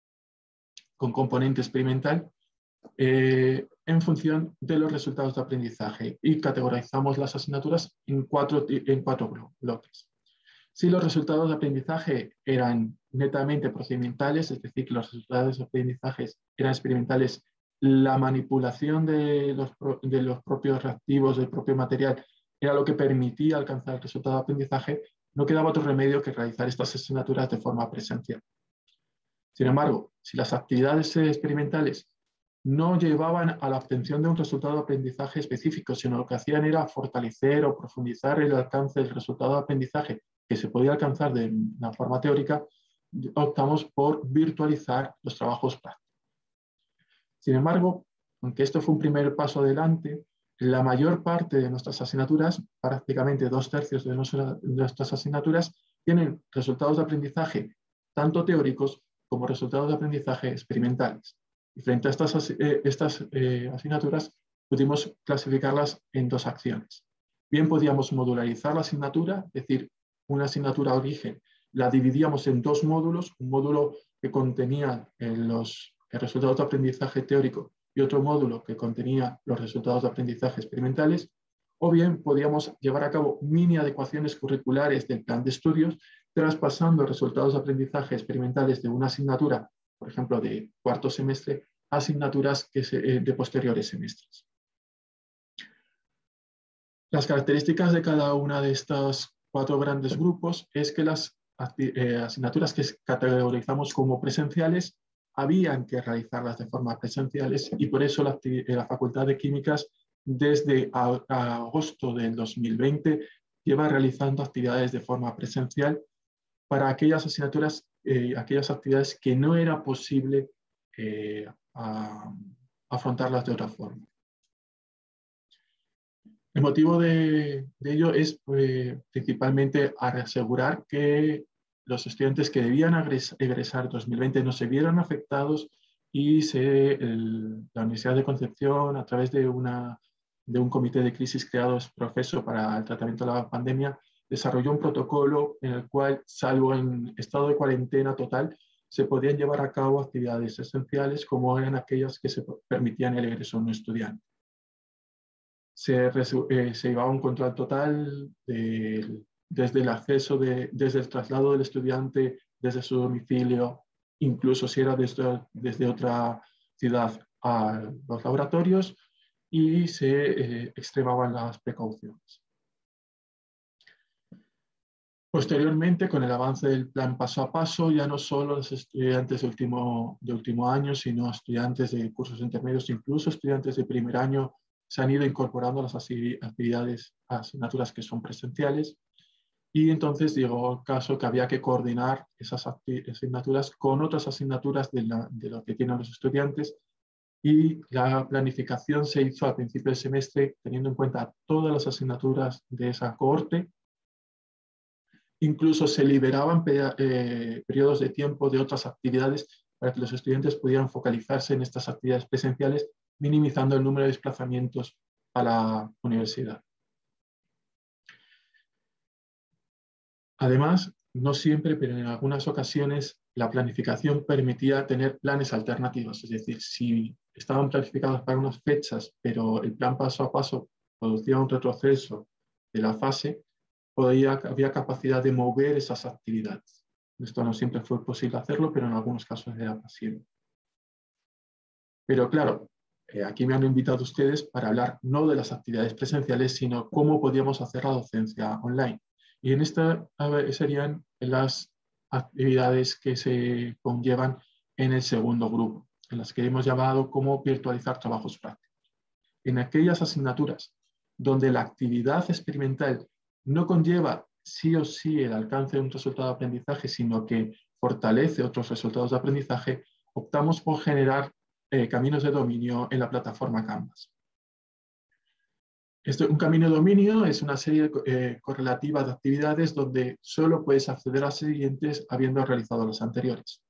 con componente experimental, eh, en función de los resultados de aprendizaje, y categorizamos las asignaturas en cuatro, en cuatro bloques. Si los resultados de aprendizaje eran netamente procedimentales, es decir, que los resultados de aprendizaje eran experimentales, la manipulación de los, de los propios reactivos, del propio material, era lo que permitía alcanzar el resultado de aprendizaje, no quedaba otro remedio que realizar estas asignaturas de forma presencial. Sin embargo, si las actividades experimentales no llevaban a la obtención de un resultado de aprendizaje específico, sino lo que hacían era fortalecer o profundizar el alcance del resultado de aprendizaje que se podía alcanzar de una forma teórica, optamos por virtualizar los trabajos prácticos. Sin embargo, aunque esto fue un primer paso adelante, la mayor parte de nuestras asignaturas, prácticamente dos tercios de nuestras asignaturas, tienen resultados de aprendizaje tanto teóricos como resultados de aprendizaje experimentales. Y frente a estas, eh, estas eh, asignaturas, pudimos clasificarlas en dos acciones. Bien podíamos modularizar la asignatura, es decir, una asignatura origen la dividíamos en dos módulos, un módulo que contenía eh, los resultados de aprendizaje teórico y otro módulo que contenía los resultados de aprendizaje experimentales, o bien podíamos llevar a cabo mini adecuaciones curriculares del plan de estudios, traspasando resultados de aprendizaje experimentales de una asignatura, por ejemplo, de cuarto semestre, a asignaturas que se, eh, de posteriores semestres. Las características de cada una de estos cuatro grandes grupos es que las eh, asignaturas que categorizamos como presenciales habían que realizarlas de forma presenciales, y por eso la, la Facultad de Químicas desde a, a agosto del dos mil veinte lleva realizando actividades de forma presencial para aquellas asignaturas, eh, aquellas actividades que no era posible eh, a, afrontarlas de otra forma. El motivo de, de ello es eh, principalmente asegurar que los estudiantes que debían egresar en dos mil veinte no se vieran afectados, y se, el, la Universidad de Concepción, a través de, una, de un comité de crisis creado Profeso para el tratamiento de la pandemia, desarrolló un protocolo en el cual, salvo en estado de cuarentena total, se podían llevar a cabo actividades esenciales como eran aquellas que se permitían el egreso de un estudiante. Se, eh, se llevaba un control total de, desde el acceso, de, desde el traslado del estudiante, desde su domicilio, incluso si era desde, desde otra ciudad, a los laboratorios, y se eh, extremaban las precauciones. Posteriormente, con el avance del plan paso a paso, ya no solo los estudiantes de último, de último año, sino estudiantes de cursos intermedios, incluso estudiantes de primer año, se han ido incorporando a las actividades, asignaturas que son presenciales, y entonces llegó el caso que había que coordinar esas asignaturas con otras asignaturas de, la, de lo que tienen los estudiantes, y la planificación se hizo al principio del semestre teniendo en cuenta todas las asignaturas de esa cohorte. Incluso se liberaban eh, periodos de tiempo de otras actividades para que los estudiantes pudieran focalizarse en estas actividades presenciales, minimizando el número de desplazamientos a la universidad. Además, no siempre, pero en algunas ocasiones, la planificación permitía tener planes alternativos. Es decir, si estaban planificados para unas fechas, pero el plan paso a paso producía un retroceso de la fase, podía, había capacidad de mover esas actividades. Esto no siempre fue posible hacerlo, pero en algunos casos era posible. Pero claro, eh, aquí me han invitado ustedes para hablar no de las actividades presenciales, sino cómo podíamos hacer la docencia online. Y en esta a ver, serían las actividades que se conllevan en el segundo grupo, en las que hemos llamado como virtualizar trabajos prácticos. En aquellas asignaturas donde la actividad experimental no conlleva sí o sí el alcance de un resultado de aprendizaje, sino que fortalece otros resultados de aprendizaje, optamos por generar eh, caminos de dominio en la plataforma Canvas. Esto, un camino de dominio es una serie eh, correlativa de actividades donde solo puedes acceder a las siguientes habiendo realizado las anteriores.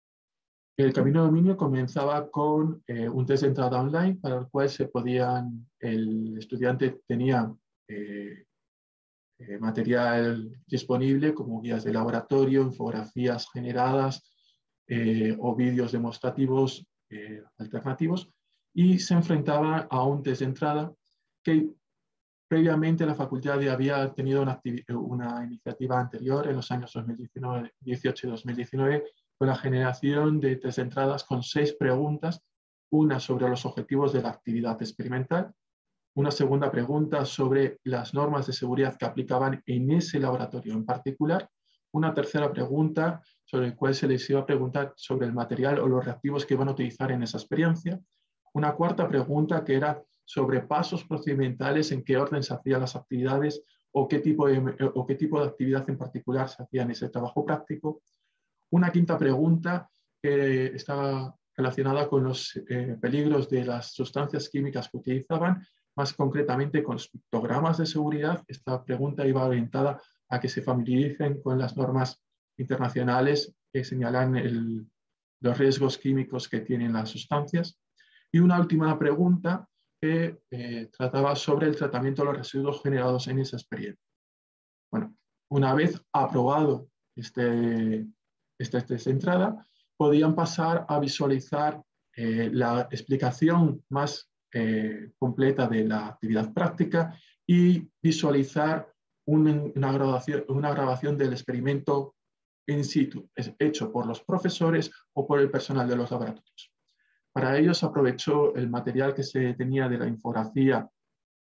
El camino de dominio comenzaba con eh, un test de entrada online para el cual se podían, el estudiante tenía eh, eh, material disponible como guías de laboratorio, infografías generadas eh, o vídeos demostrativos eh, alternativos, y se enfrentaba a un test de entrada que previamente la facultad ya había tenido una, una iniciativa anterior en los años dos mil dieciocho y dos mil diecinueve con la generación de test de entradas con seis preguntas, una sobre los objetivos de la actividad experimental, una segunda pregunta sobre las normas de seguridad que aplicaban en ese laboratorio en particular, una tercera pregunta sobre la cual se les iba a preguntar sobre el material o los reactivos que iban a utilizar en esa experiencia, una cuarta pregunta que era sobre pasos procedimentales, en qué orden se hacían las actividades o qué tipo de, o qué tipo de actividad en particular se hacía en ese trabajo práctico. Una quinta pregunta que estaba relacionada con los eh, peligros de las sustancias químicas que utilizaban, más concretamente con los pictogramas de seguridad. Esta pregunta iba orientada a que se familiaricen con las normas internacionales que señalan el, los riesgos químicos que tienen las sustancias. Y una última pregunta que eh, trataba sobre el tratamiento de los residuos generados en esa experiencia. Bueno, una vez aprobado este, este test de entrada, podían pasar a visualizar eh, la explicación más eh, completa de la actividad práctica y visualizar un, una, grabación, una grabación del experimento in situ, es hecho por los profesores o por el personal de los laboratorios. Para ello se aprovechó el material que se tenía de la infografía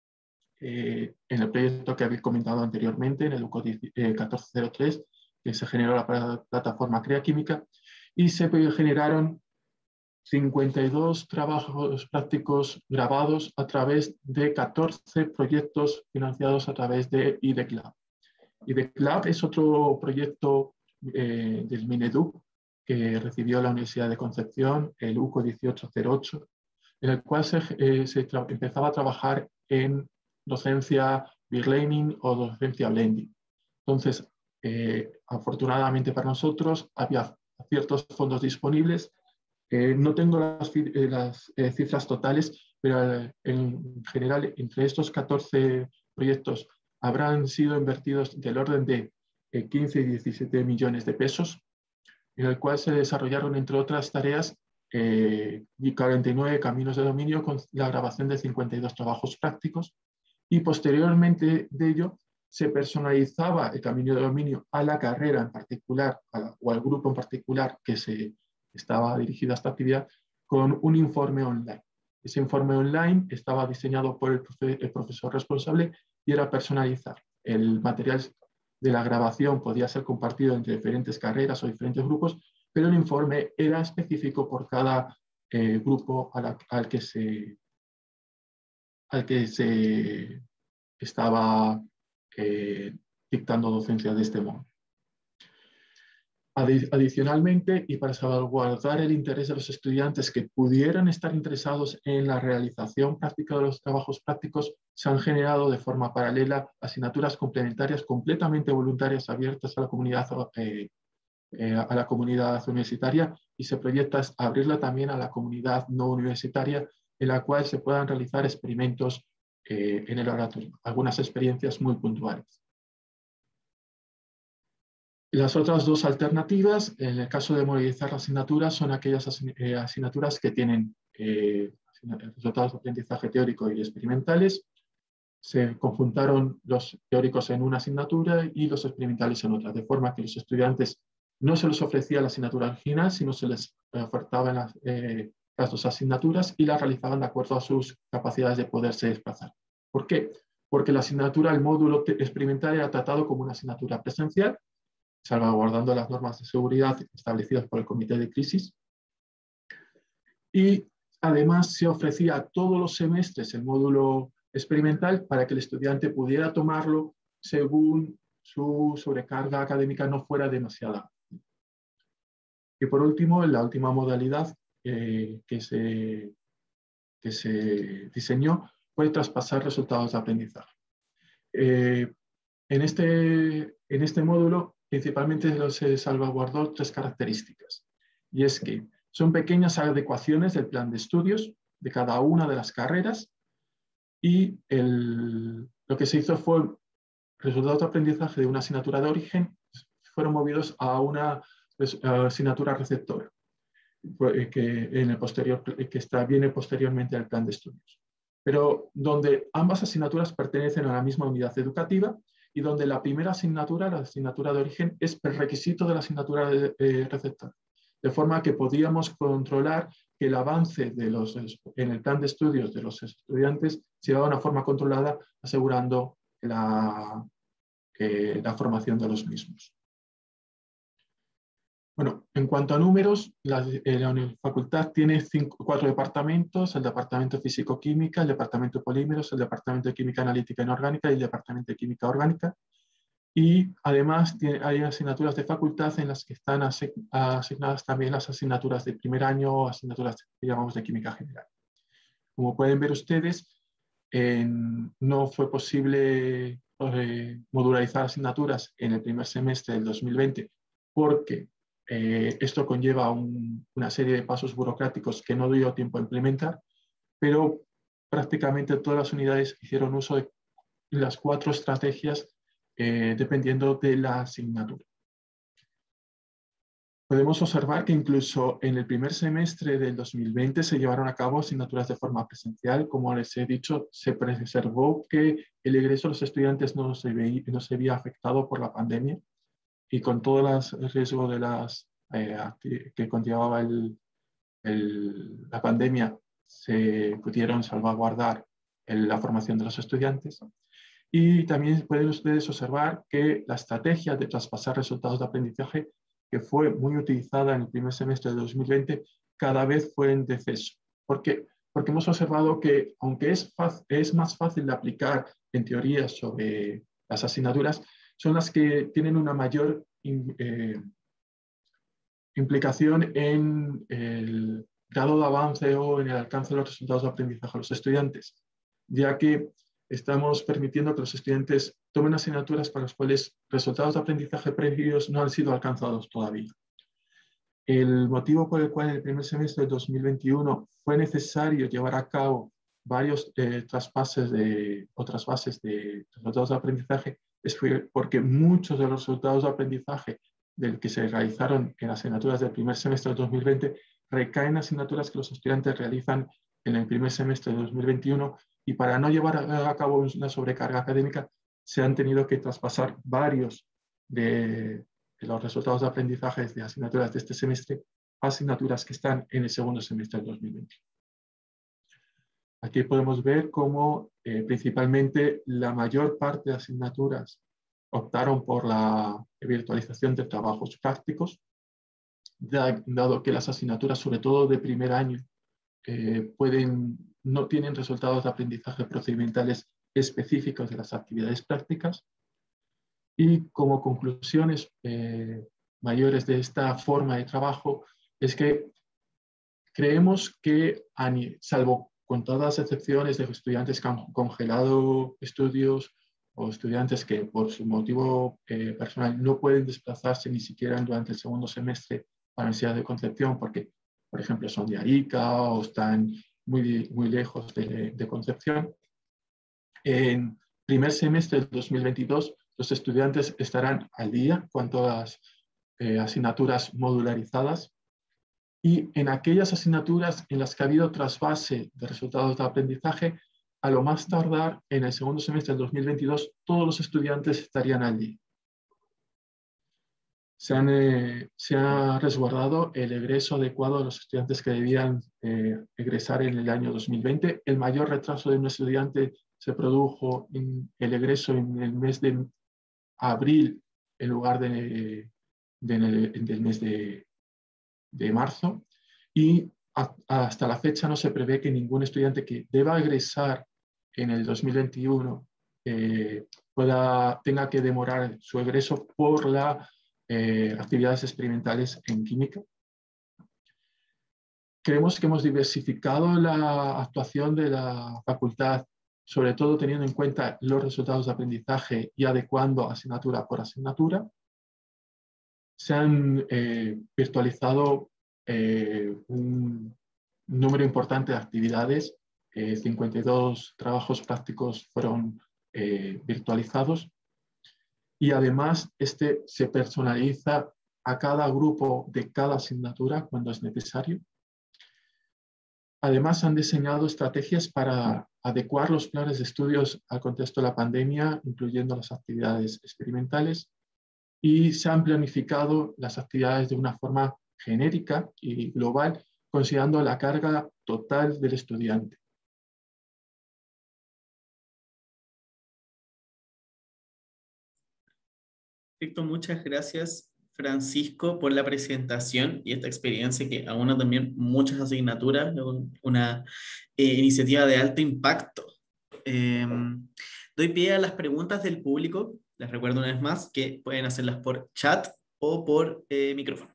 eh, en el proyecto que habéis comentado anteriormente, en el U C O catorce cero tres, que se generó la plataforma Crea Química, y se generaron cincuenta y dos trabajos prácticos grabados a través de catorce proyectos financiados a través de I D E C Lab. I D E C Lab es otro proyecto eh, del Mineduc que recibió la Universidad de Concepción, el U C O dieciocho cero ocho, en el cual se, eh, se empezaba a trabajar en docencia peer learning o docencia blending. Entonces, eh, afortunadamente para nosotros, había ciertos fondos disponibles. Eh, no tengo las, eh, las eh, cifras totales, pero eh, en general, entre estos catorce proyectos habrán sido invertidos del orden de eh, quince y diecisiete millones de pesos, en el cual se desarrollaron, entre otras tareas, eh, cuarenta y nueve caminos de dominio con la grabación de cincuenta y dos trabajos prácticos, y posteriormente de ello se personalizaba el camino de dominio a la carrera en particular a la, o al grupo en particular que se estaba dirigido a esta actividad con un informe online. Ese informe online estaba diseñado por el, profe, el profesor responsable y era personalizar. El material de la grabación podía ser compartido entre diferentes carreras o diferentes grupos, pero el informe era específico por cada eh, grupo a la, al, que se, al que se estaba eh, dictando docencia de este modo. Adicionalmente, y para salvaguardar el interés de los estudiantes que pudieran estar interesados en la realización práctica de los trabajos prácticos, se han generado de forma paralela asignaturas complementarias completamente voluntarias abiertas a la comunidad, eh, eh, a la comunidad universitaria, y se proyecta abrirla también a la comunidad no universitaria, en la cual se puedan realizar experimentos eh, en el laboratorio, algunas experiencias muy puntuales. Las otras dos alternativas, en el caso de modelizar la asignatura, son aquellas asignaturas que tienen eh, resultados de aprendizaje teórico y experimentales. Se conjuntaron los teóricos en una asignatura y los experimentales en otra, de forma que los estudiantes no se les ofrecía la asignatura original, sino se les ofertaba en la, eh, las dos asignaturas y las realizaban de acuerdo a sus capacidades de poderse desplazar. ¿Por qué? Porque la asignatura, el módulo experimental era tratado como una asignatura presencial, salvaguardando las normas de seguridad establecidas por el Comité de Crisis. Y además se ofrecía todos los semestres el módulo experimental para que el estudiante pudiera tomarlo según su sobrecarga académica no fuera demasiada. Y por último, la última modalidad eh, que, se, que se diseñó fue traspasar resultados de aprendizaje. Eh, en, este, en este módulo principalmente se salvaguardó tres características, y es que son pequeñas adecuaciones del plan de estudios de cada una de las carreras, y el, lo que se hizo fue resultados de aprendizaje de una asignatura de origen fueron movidos a una asignatura receptora que, en el posterior, que está, viene posteriormente al plan de estudios, pero donde ambas asignaturas pertenecen a la misma unidad educativa y donde la primera asignatura, la asignatura de origen, es prerequisito de la asignatura de, eh, receptora, de forma que podíamos controlar que el avance de los, en el plan de estudios de los estudiantes se llevaba de una forma controlada, asegurando la, eh, la formación de los mismos. Bueno, en cuanto a números, la, eh, la facultad tiene cinco, cuatro departamentos: el departamento físico-química, el departamento de polímeros, el departamento de química analítica inorgánica y el departamento de química orgánica. Y además tiene, hay asignaturas de facultad en las que están asignadas también las asignaturas de primer año o asignaturas que llamamos de química general. Como pueden ver ustedes, en, no fue posible eh, modularizar asignaturas en el primer semestre del dos mil veinte porque Eh, esto conlleva un, una serie de pasos burocráticos que no dio tiempo a implementar, pero prácticamente todas las unidades hicieron uso de las cuatro estrategias eh, dependiendo de la asignatura. Podemos observar que incluso en el primer semestre del dos mil veinte se llevaron a cabo asignaturas de forma presencial. Como les he dicho, se preservó que el egreso de los estudiantes no se veía, no se veía afectado por la pandemia, y con todo el riesgo de las, eh, que conllevaba el, el, la pandemia, se pudieron salvaguardar el, la formación de los estudiantes. Y también pueden ustedes observar que la estrategia de traspasar resultados de aprendizaje, que fue muy utilizada en el primer semestre de dos mil veinte, cada vez fue en deceso. ¿Por qué? Porque hemos observado que, aunque es, es más fácil de aplicar en teoría sobre las asignaturas, son las que tienen una mayor eh, implicación en el grado de avance o en el alcance de los resultados de aprendizaje de los estudiantes, ya que estamos permitiendo que los estudiantes tomen asignaturas para las cuales resultados de aprendizaje previos no han sido alcanzados todavía. El motivo por el cual en el primer semestre de dos mil veintiuno fue necesario llevar a cabo varios eh, traspases de otras bases de resultados de aprendizaje es porque muchos de los resultados de aprendizaje del que se realizaron en las asignaturas del primer semestre de dos mil veinte recaen en asignaturas que los estudiantes realizan en el primer semestre de dos mil veintiuno, y para no llevar a cabo una sobrecarga académica se han tenido que traspasar varios de, de los resultados de aprendizaje de asignaturas de este semestre a asignaturas que están en el segundo semestre del dos mil veinte. Aquí podemos ver cómo eh, principalmente la mayor parte de asignaturas optaron por la virtualización de trabajos prácticos, dado que las asignaturas, sobre todo de primer año, eh, pueden, no tienen resultados de aprendizaje procedimentales específicos de las actividades prácticas. Y como conclusiones eh, mayores de esta forma de trabajo es que creemos que, salvo con todas las excepciones de estudiantes que han congelado estudios o estudiantes que por su motivo eh, personal no pueden desplazarse ni siquiera durante el segundo semestre a la Universidad de Concepción porque, por ejemplo, son de Arica o están muy, muy lejos de, de Concepción. En primer semestre del dos mil veintidós, los estudiantes estarán al día cuanto a las eh, asignaturas modularizadas. Y en aquellas asignaturas en las que ha habido trasvase de resultados de aprendizaje, a lo más tardar en el segundo semestre del dos mil veintidós, todos los estudiantes estarían al día. se, han, eh, se ha resguardado el egreso adecuado de los estudiantes que debían eh, egresar en el año dos mil veinte. El mayor retraso de un estudiante se produjo en el egreso en el mes de abril en lugar de, de, de, del mes de, de marzo, y a, hasta la fecha no se prevé que ningún estudiante que deba egresar en el dos mil veintiuno eh, pueda, tenga que demorar su egreso por las eh, actividades experimentales en química. Creemos que hemos diversificado la actuación de la facultad, sobre todo teniendo en cuenta los resultados de aprendizaje y adecuando asignatura por asignatura. Se han eh, virtualizado eh, un número importante de actividades, eh, cincuenta y dos trabajos prácticos fueron eh, virtualizados, y además este se personaliza a cada grupo de cada asignatura cuando es necesario. Además, han diseñado estrategias para adecuar los planes de estudios al contexto de la pandemia, incluyendo las actividades experimentales, y se han planificado las actividades de una forma genérica y global, considerando la carga total del estudiante. Perfecto, muchas gracias, Francisco, por la presentación y esta experiencia que aúna también muchas asignaturas, una eh, iniciativa de alto impacto. Eh, doy pie a las preguntas del público. Les recuerdo una vez más que pueden hacerlas por chat o por eh, micrófono.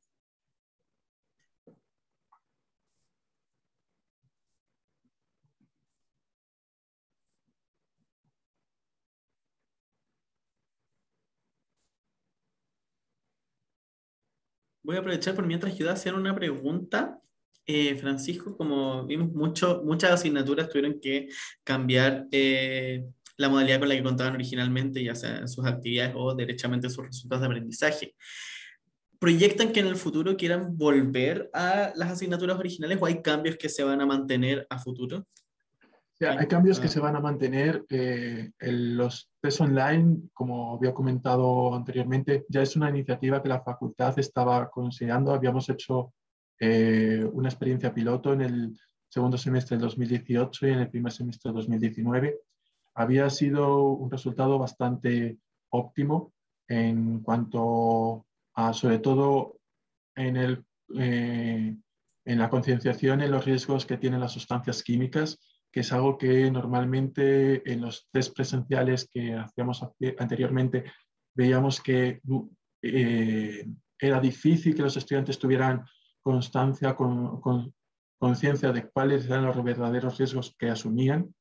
Voy a aprovechar por mientras ayuda a hacer una pregunta. Eh, Francisco, como vimos, mucho, muchas asignaturas tuvieron que cambiar eh, la modalidad con la que contaban originalmente, ya sea en sus actividades o derechamente sus resultados de aprendizaje. ¿Proyectan que en el futuro quieran volver a las asignaturas originales o hay cambios que se van a mantener a futuro? Sí, hay cambios que se van a mantener. Eh, el, los test online, como había comentado anteriormente, ya es una iniciativa que la facultad estaba considerando. Habíamos hecho eh, una experiencia piloto en el segundo semestre del dos mil dieciocho y en el primer semestre del dos mil diecinueve. Había sido un resultado bastante óptimo en cuanto a, sobre todo, en, el, eh, en la concienciación en los riesgos que tienen las sustancias químicas, que es algo que normalmente en los test presenciales que hacíamos anteriormente veíamos que eh, era difícil que los estudiantes tuvieran constancia, con, con, conciencia de cuáles eran los verdaderos riesgos que asumían.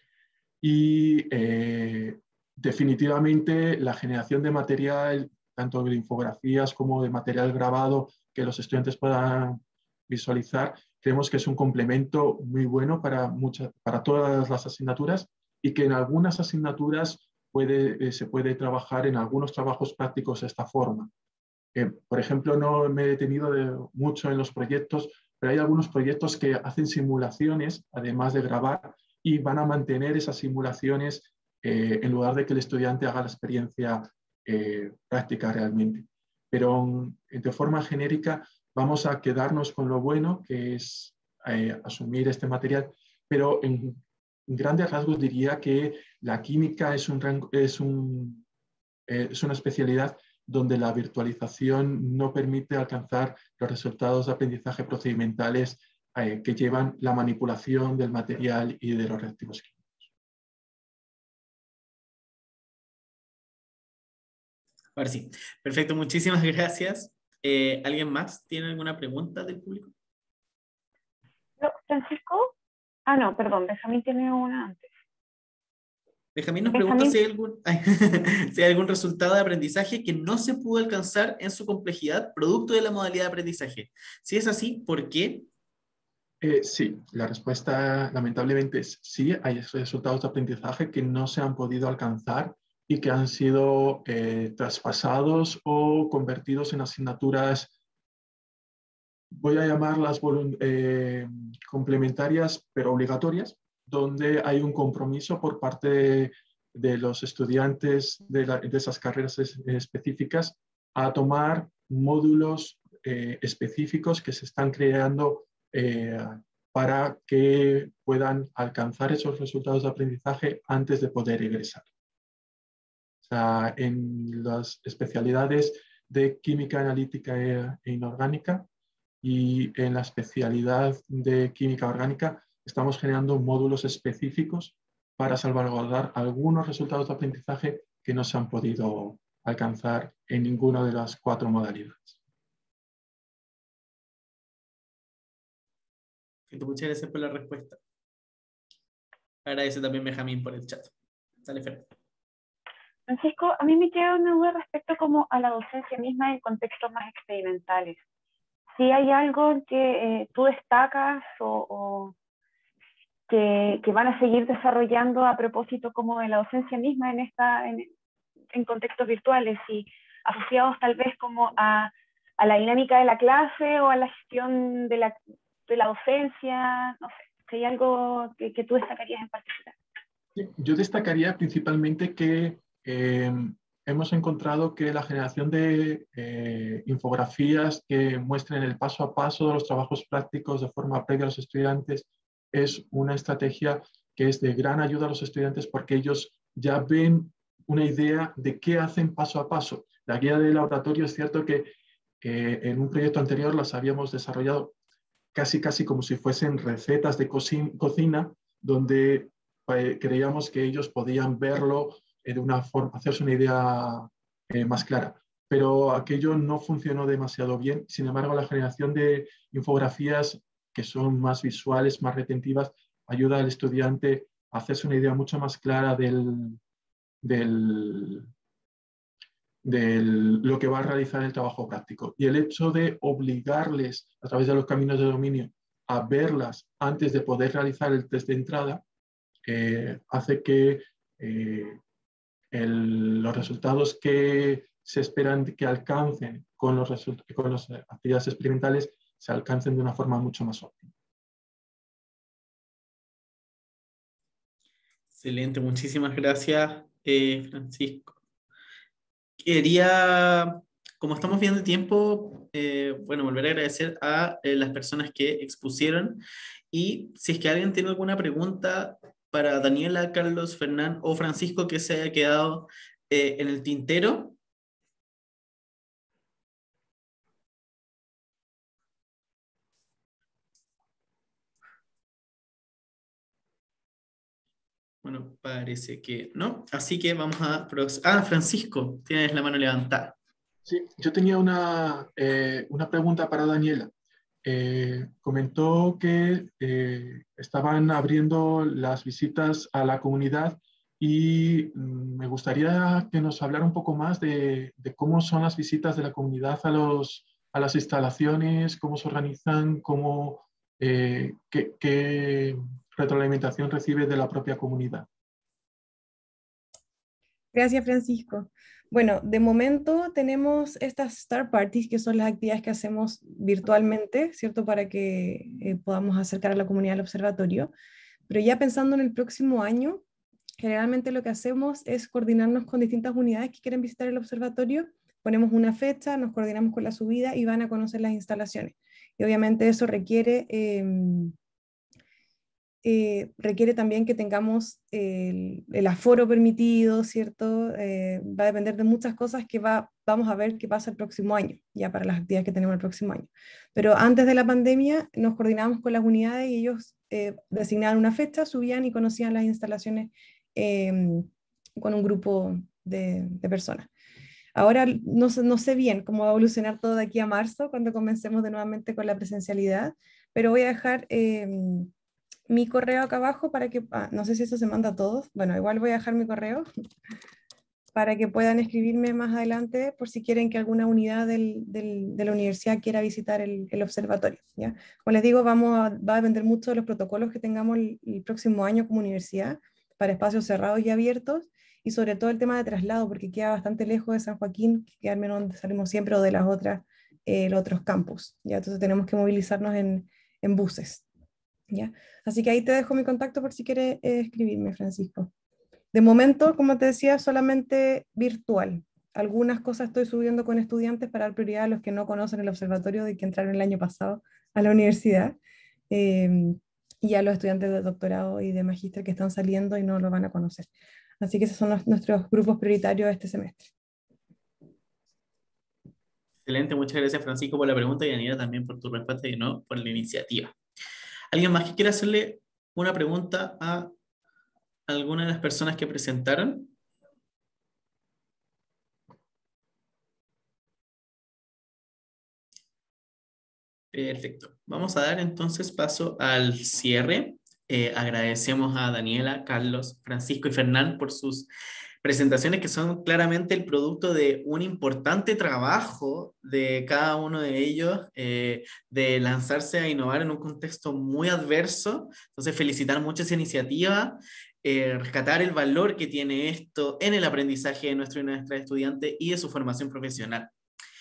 Y eh, definitivamente la generación de material, tanto de infografías como de material grabado que los estudiantes puedan visualizar, creemos que es un complemento muy bueno para, muchas, para todas las asignaturas, y que en algunas asignaturas puede, eh, se puede trabajar en algunos trabajos prácticos de esta forma. Eh, por ejemplo, no me he detenido de, mucho en los proyectos, pero hay algunos proyectos que hacen simulaciones, además de grabar, y van a mantener esas simulaciones eh, en lugar de que el estudiante haga la experiencia eh, práctica realmente. Pero de forma genérica vamos a quedarnos con lo bueno, que es eh, asumir este material, pero en, en grandes rasgos diría que la química es, un rango, es, un, eh, es una especialidad donde la virtualización no permite alcanzar los resultados de aprendizaje procedimentales eh, que llevan la manipulación del material y de los reactivos químicos. Ahora sí, perfecto, muchísimas gracias. Eh, ¿Alguien más tiene alguna pregunta del público? No, Francisco. Ah, no, perdón, Benjamín tiene una antes. Benjamín nos Benjamín. pregunta si hay, algún, si hay algún resultado de aprendizaje que no se pudo alcanzar en su complejidad producto de la modalidad de aprendizaje. Si es así, ¿por qué? Eh, sí, la respuesta lamentablemente es sí. Hay resultados de aprendizaje que no se han podido alcanzar y que han sido eh, traspasados o convertidos en asignaturas, voy a llamarlas eh, complementarias pero obligatorias, donde hay un compromiso por parte de, de los estudiantes de, la, de esas carreras es, específicas a tomar módulos eh, específicos que se están creando eh, para que puedan alcanzar esos resultados de aprendizaje antes de poder egresar. O sea, en las especialidades de química analítica e inorgánica y en la especialidad de química orgánica estamos generando módulos específicos para salvaguardar algunos resultados de aprendizaje que no se han podido alcanzar en ninguna de las cuatro modalidades. Muchas gracias por la respuesta. Agradece también Benjamín por el chat. Dale, Fer. Francisco, a mí me queda una duda respecto como a la docencia misma en contextos más experimentales. Si hay algo en que eh, tú destacas o, o que, que van a seguir desarrollando a propósito como de la docencia misma en, esta, en, en contextos virtuales y asociados tal vez como a, a la dinámica de la clase o a la gestión de la, de la docencia, no sé, si hay algo que, que tú destacarías en particular. Yo destacaría principalmente que eh, hemos encontrado que la generación de eh, infografías que muestren el paso a paso de los trabajos prácticos de forma previa a los estudiantes es una estrategia que es de gran ayuda a los estudiantes porque ellos ya ven una idea de qué hacen paso a paso. La guía de laboratorio es cierto que eh, en un proyecto anterior las habíamos desarrollado casi casi como si fuesen recetas de cocina, donde eh, creíamos que ellos podían verlo eh, de una forma, hacerse una idea eh, más clara. Pero aquello no funcionó demasiado bien. Sin embargo, la generación de infografías que son más visuales, más retentivas, ayuda al estudiante a hacerse una idea mucho más clara del, del, de lo que va a realizar el trabajo práctico. Y el hecho de obligarles a través de los caminos de dominio a verlas antes de poder realizar el test de entrada eh, hace que eh, el, los resultados que se esperan que alcancen con, los con las actividades experimentales se alcancen de una forma mucho más óptima. Excelente, muchísimas gracias, eh, Francisco. Quería, como estamos viendo el tiempo, eh, bueno, volver a agradecer a eh, las personas que expusieron y si es que alguien tiene alguna pregunta para Daniela, Carlos, Fernán o Francisco que se haya quedado eh, en el tintero. Bueno, parece que no. Así que vamos a... Ah, Francisco, tienes la mano levantada. Sí, yo tenía una, eh, una pregunta para Daniela. Eh, comentó que eh, estaban abriendo las visitas a la comunidad y mm, me gustaría que nos hablara un poco más de, de cómo son las visitas de la comunidad a, los, a las instalaciones, cómo se organizan, cómo, eh, qué, qué retroalimentación recibe de la propia comunidad. Gracias, Francisco. Bueno, de momento tenemos estas Star Parties, que son las actividades que hacemos virtualmente, ¿cierto? Para que eh, podamos acercar a la comunidad al observatorio. Pero ya pensando en el próximo año, generalmente lo que hacemos es coordinarnos con distintas unidades que quieren visitar el observatorio, ponemos una fecha, nos coordinamos con la subida y van a conocer las instalaciones. Y obviamente eso requiere... Eh, Eh, requiere también que tengamos el, el aforo permitido, ¿cierto? Eh, va a depender de muchas cosas que va, vamos a ver qué pasa el próximo año, ya para las actividades que tenemos el próximo año. Pero antes de la pandemia nos coordinamos con las unidades y ellos eh, designaban una fecha, subían y conocían las instalaciones eh, con un grupo de, de personas. Ahora no, no sé bien cómo va a evolucionar todo de aquí a marzo, cuando comencemos de nuevamente con la presencialidad, pero voy a dejar... Eh, mi correo acá abajo para que, ah, no sé si eso se manda a todos, bueno, igual voy a dejar mi correo para que puedan escribirme más adelante por si quieren que alguna unidad del, del, de la universidad quiera visitar el, el observatorio, ¿ya? Como les digo, vamos a, va a depender mucho de los protocolos que tengamos el, el próximo año como universidad para espacios cerrados y abiertos y sobre todo el tema de traslado porque queda bastante lejos de San Joaquín, que queda al menos donde salimos siempre o de las otras, eh, los otros campus, ¿ya? Entonces tenemos que movilizarnos en, en buses. ¿Ya? Así que ahí te dejo mi contacto por si quieres eh, escribirme, Francisco. De momento, como te decía, solamente virtual. algunas cosas estoy subiendo con estudiantes para dar prioridad a los que no conocen el observatorio de que entraron el año pasado a la universidad, eh, y a los estudiantes de doctorado y de magíster que están saliendo y no lo van a conocer. Así que esos son los, nuestros grupos prioritarios este semestre. Excelente, muchas gracias Francisco por la pregunta y Daniela también por tu respuesta y no por la iniciativa. ¿Alguien más que quiera hacerle una pregunta a alguna de las personas que presentaron? Perfecto. Vamos a dar entonces paso al cierre. Eh, agradecemos a Daniela, Carlos, Francisco y Fernán por sus presentaciones que son claramente el producto de un importante trabajo de cada uno de ellos, eh, de lanzarse a innovar en un contexto muy adverso. Entonces, felicitar mucho esa iniciativa, eh, rescatar el valor que tiene esto en el aprendizaje de nuestro y nuestra estudiante y de su formación profesional.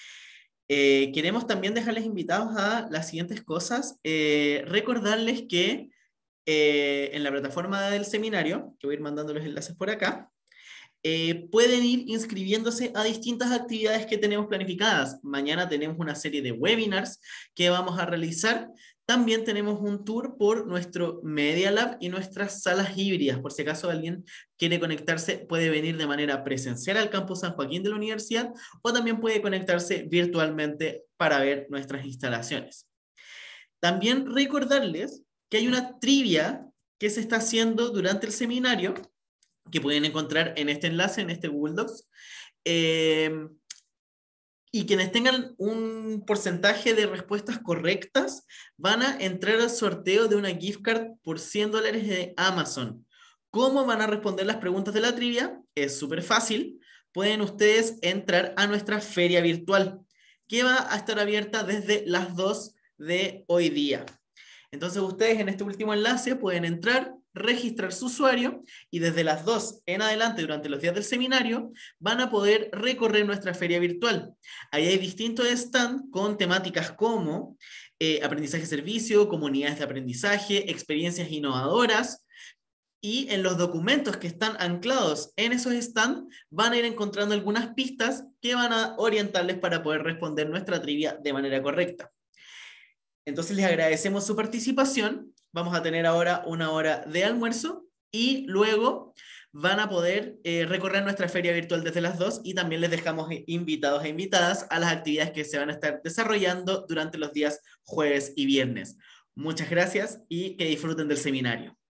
Eh, queremos también dejarles invitados a las siguientes cosas. Eh, recordarles que eh, en la plataforma del seminario, que voy a ir mandando los enlaces por acá, eh, pueden ir inscribiéndose a distintas actividades que tenemos planificadas. Mañana tenemos una serie de webinars que vamos a realizar. También tenemos un tour por nuestro Media Lab y nuestras salas híbridas. Por si acaso alguien quiere conectarse, puede venir de manera presencial al campus San Joaquín de la universidad o también puede conectarse virtualmente para ver nuestras instalaciones. También recordarles que hay una trivia que se está haciendo durante el seminario, que pueden encontrar en este enlace, en este Google Docs. Eh, y quienes tengan un porcentaje de respuestas correctas van a entrar al sorteo de una gift card por cien dólares de Amazon. ¿Cómo van a responder las preguntas de la trivia? Es súper fácil. Pueden ustedes entrar a nuestra feria virtual, que va a estar abierta desde las dos de hoy día. Entonces ustedes en este último enlace pueden entrar, registrar su usuario y desde las dos en adelante durante los días del seminario van a poder recorrer nuestra feria virtual. Ahí hay distintos stands con temáticas como eh, aprendizaje-servicio, comunidades de aprendizaje, experiencias innovadoras, y en los documentos que están anclados en esos stands van a ir encontrando algunas pistas que van a orientarles para poder responder nuestra trivia de manera correcta. Entonces les agradecemos su participación. Vamos a tener ahora una hora de almuerzo y luego van a poder eh, recorrer nuestra feria virtual desde las dos y también les dejamos invitados e invitadas a las actividades que se van a estar desarrollando durante los días jueves y viernes. Muchas gracias y que disfruten del seminario.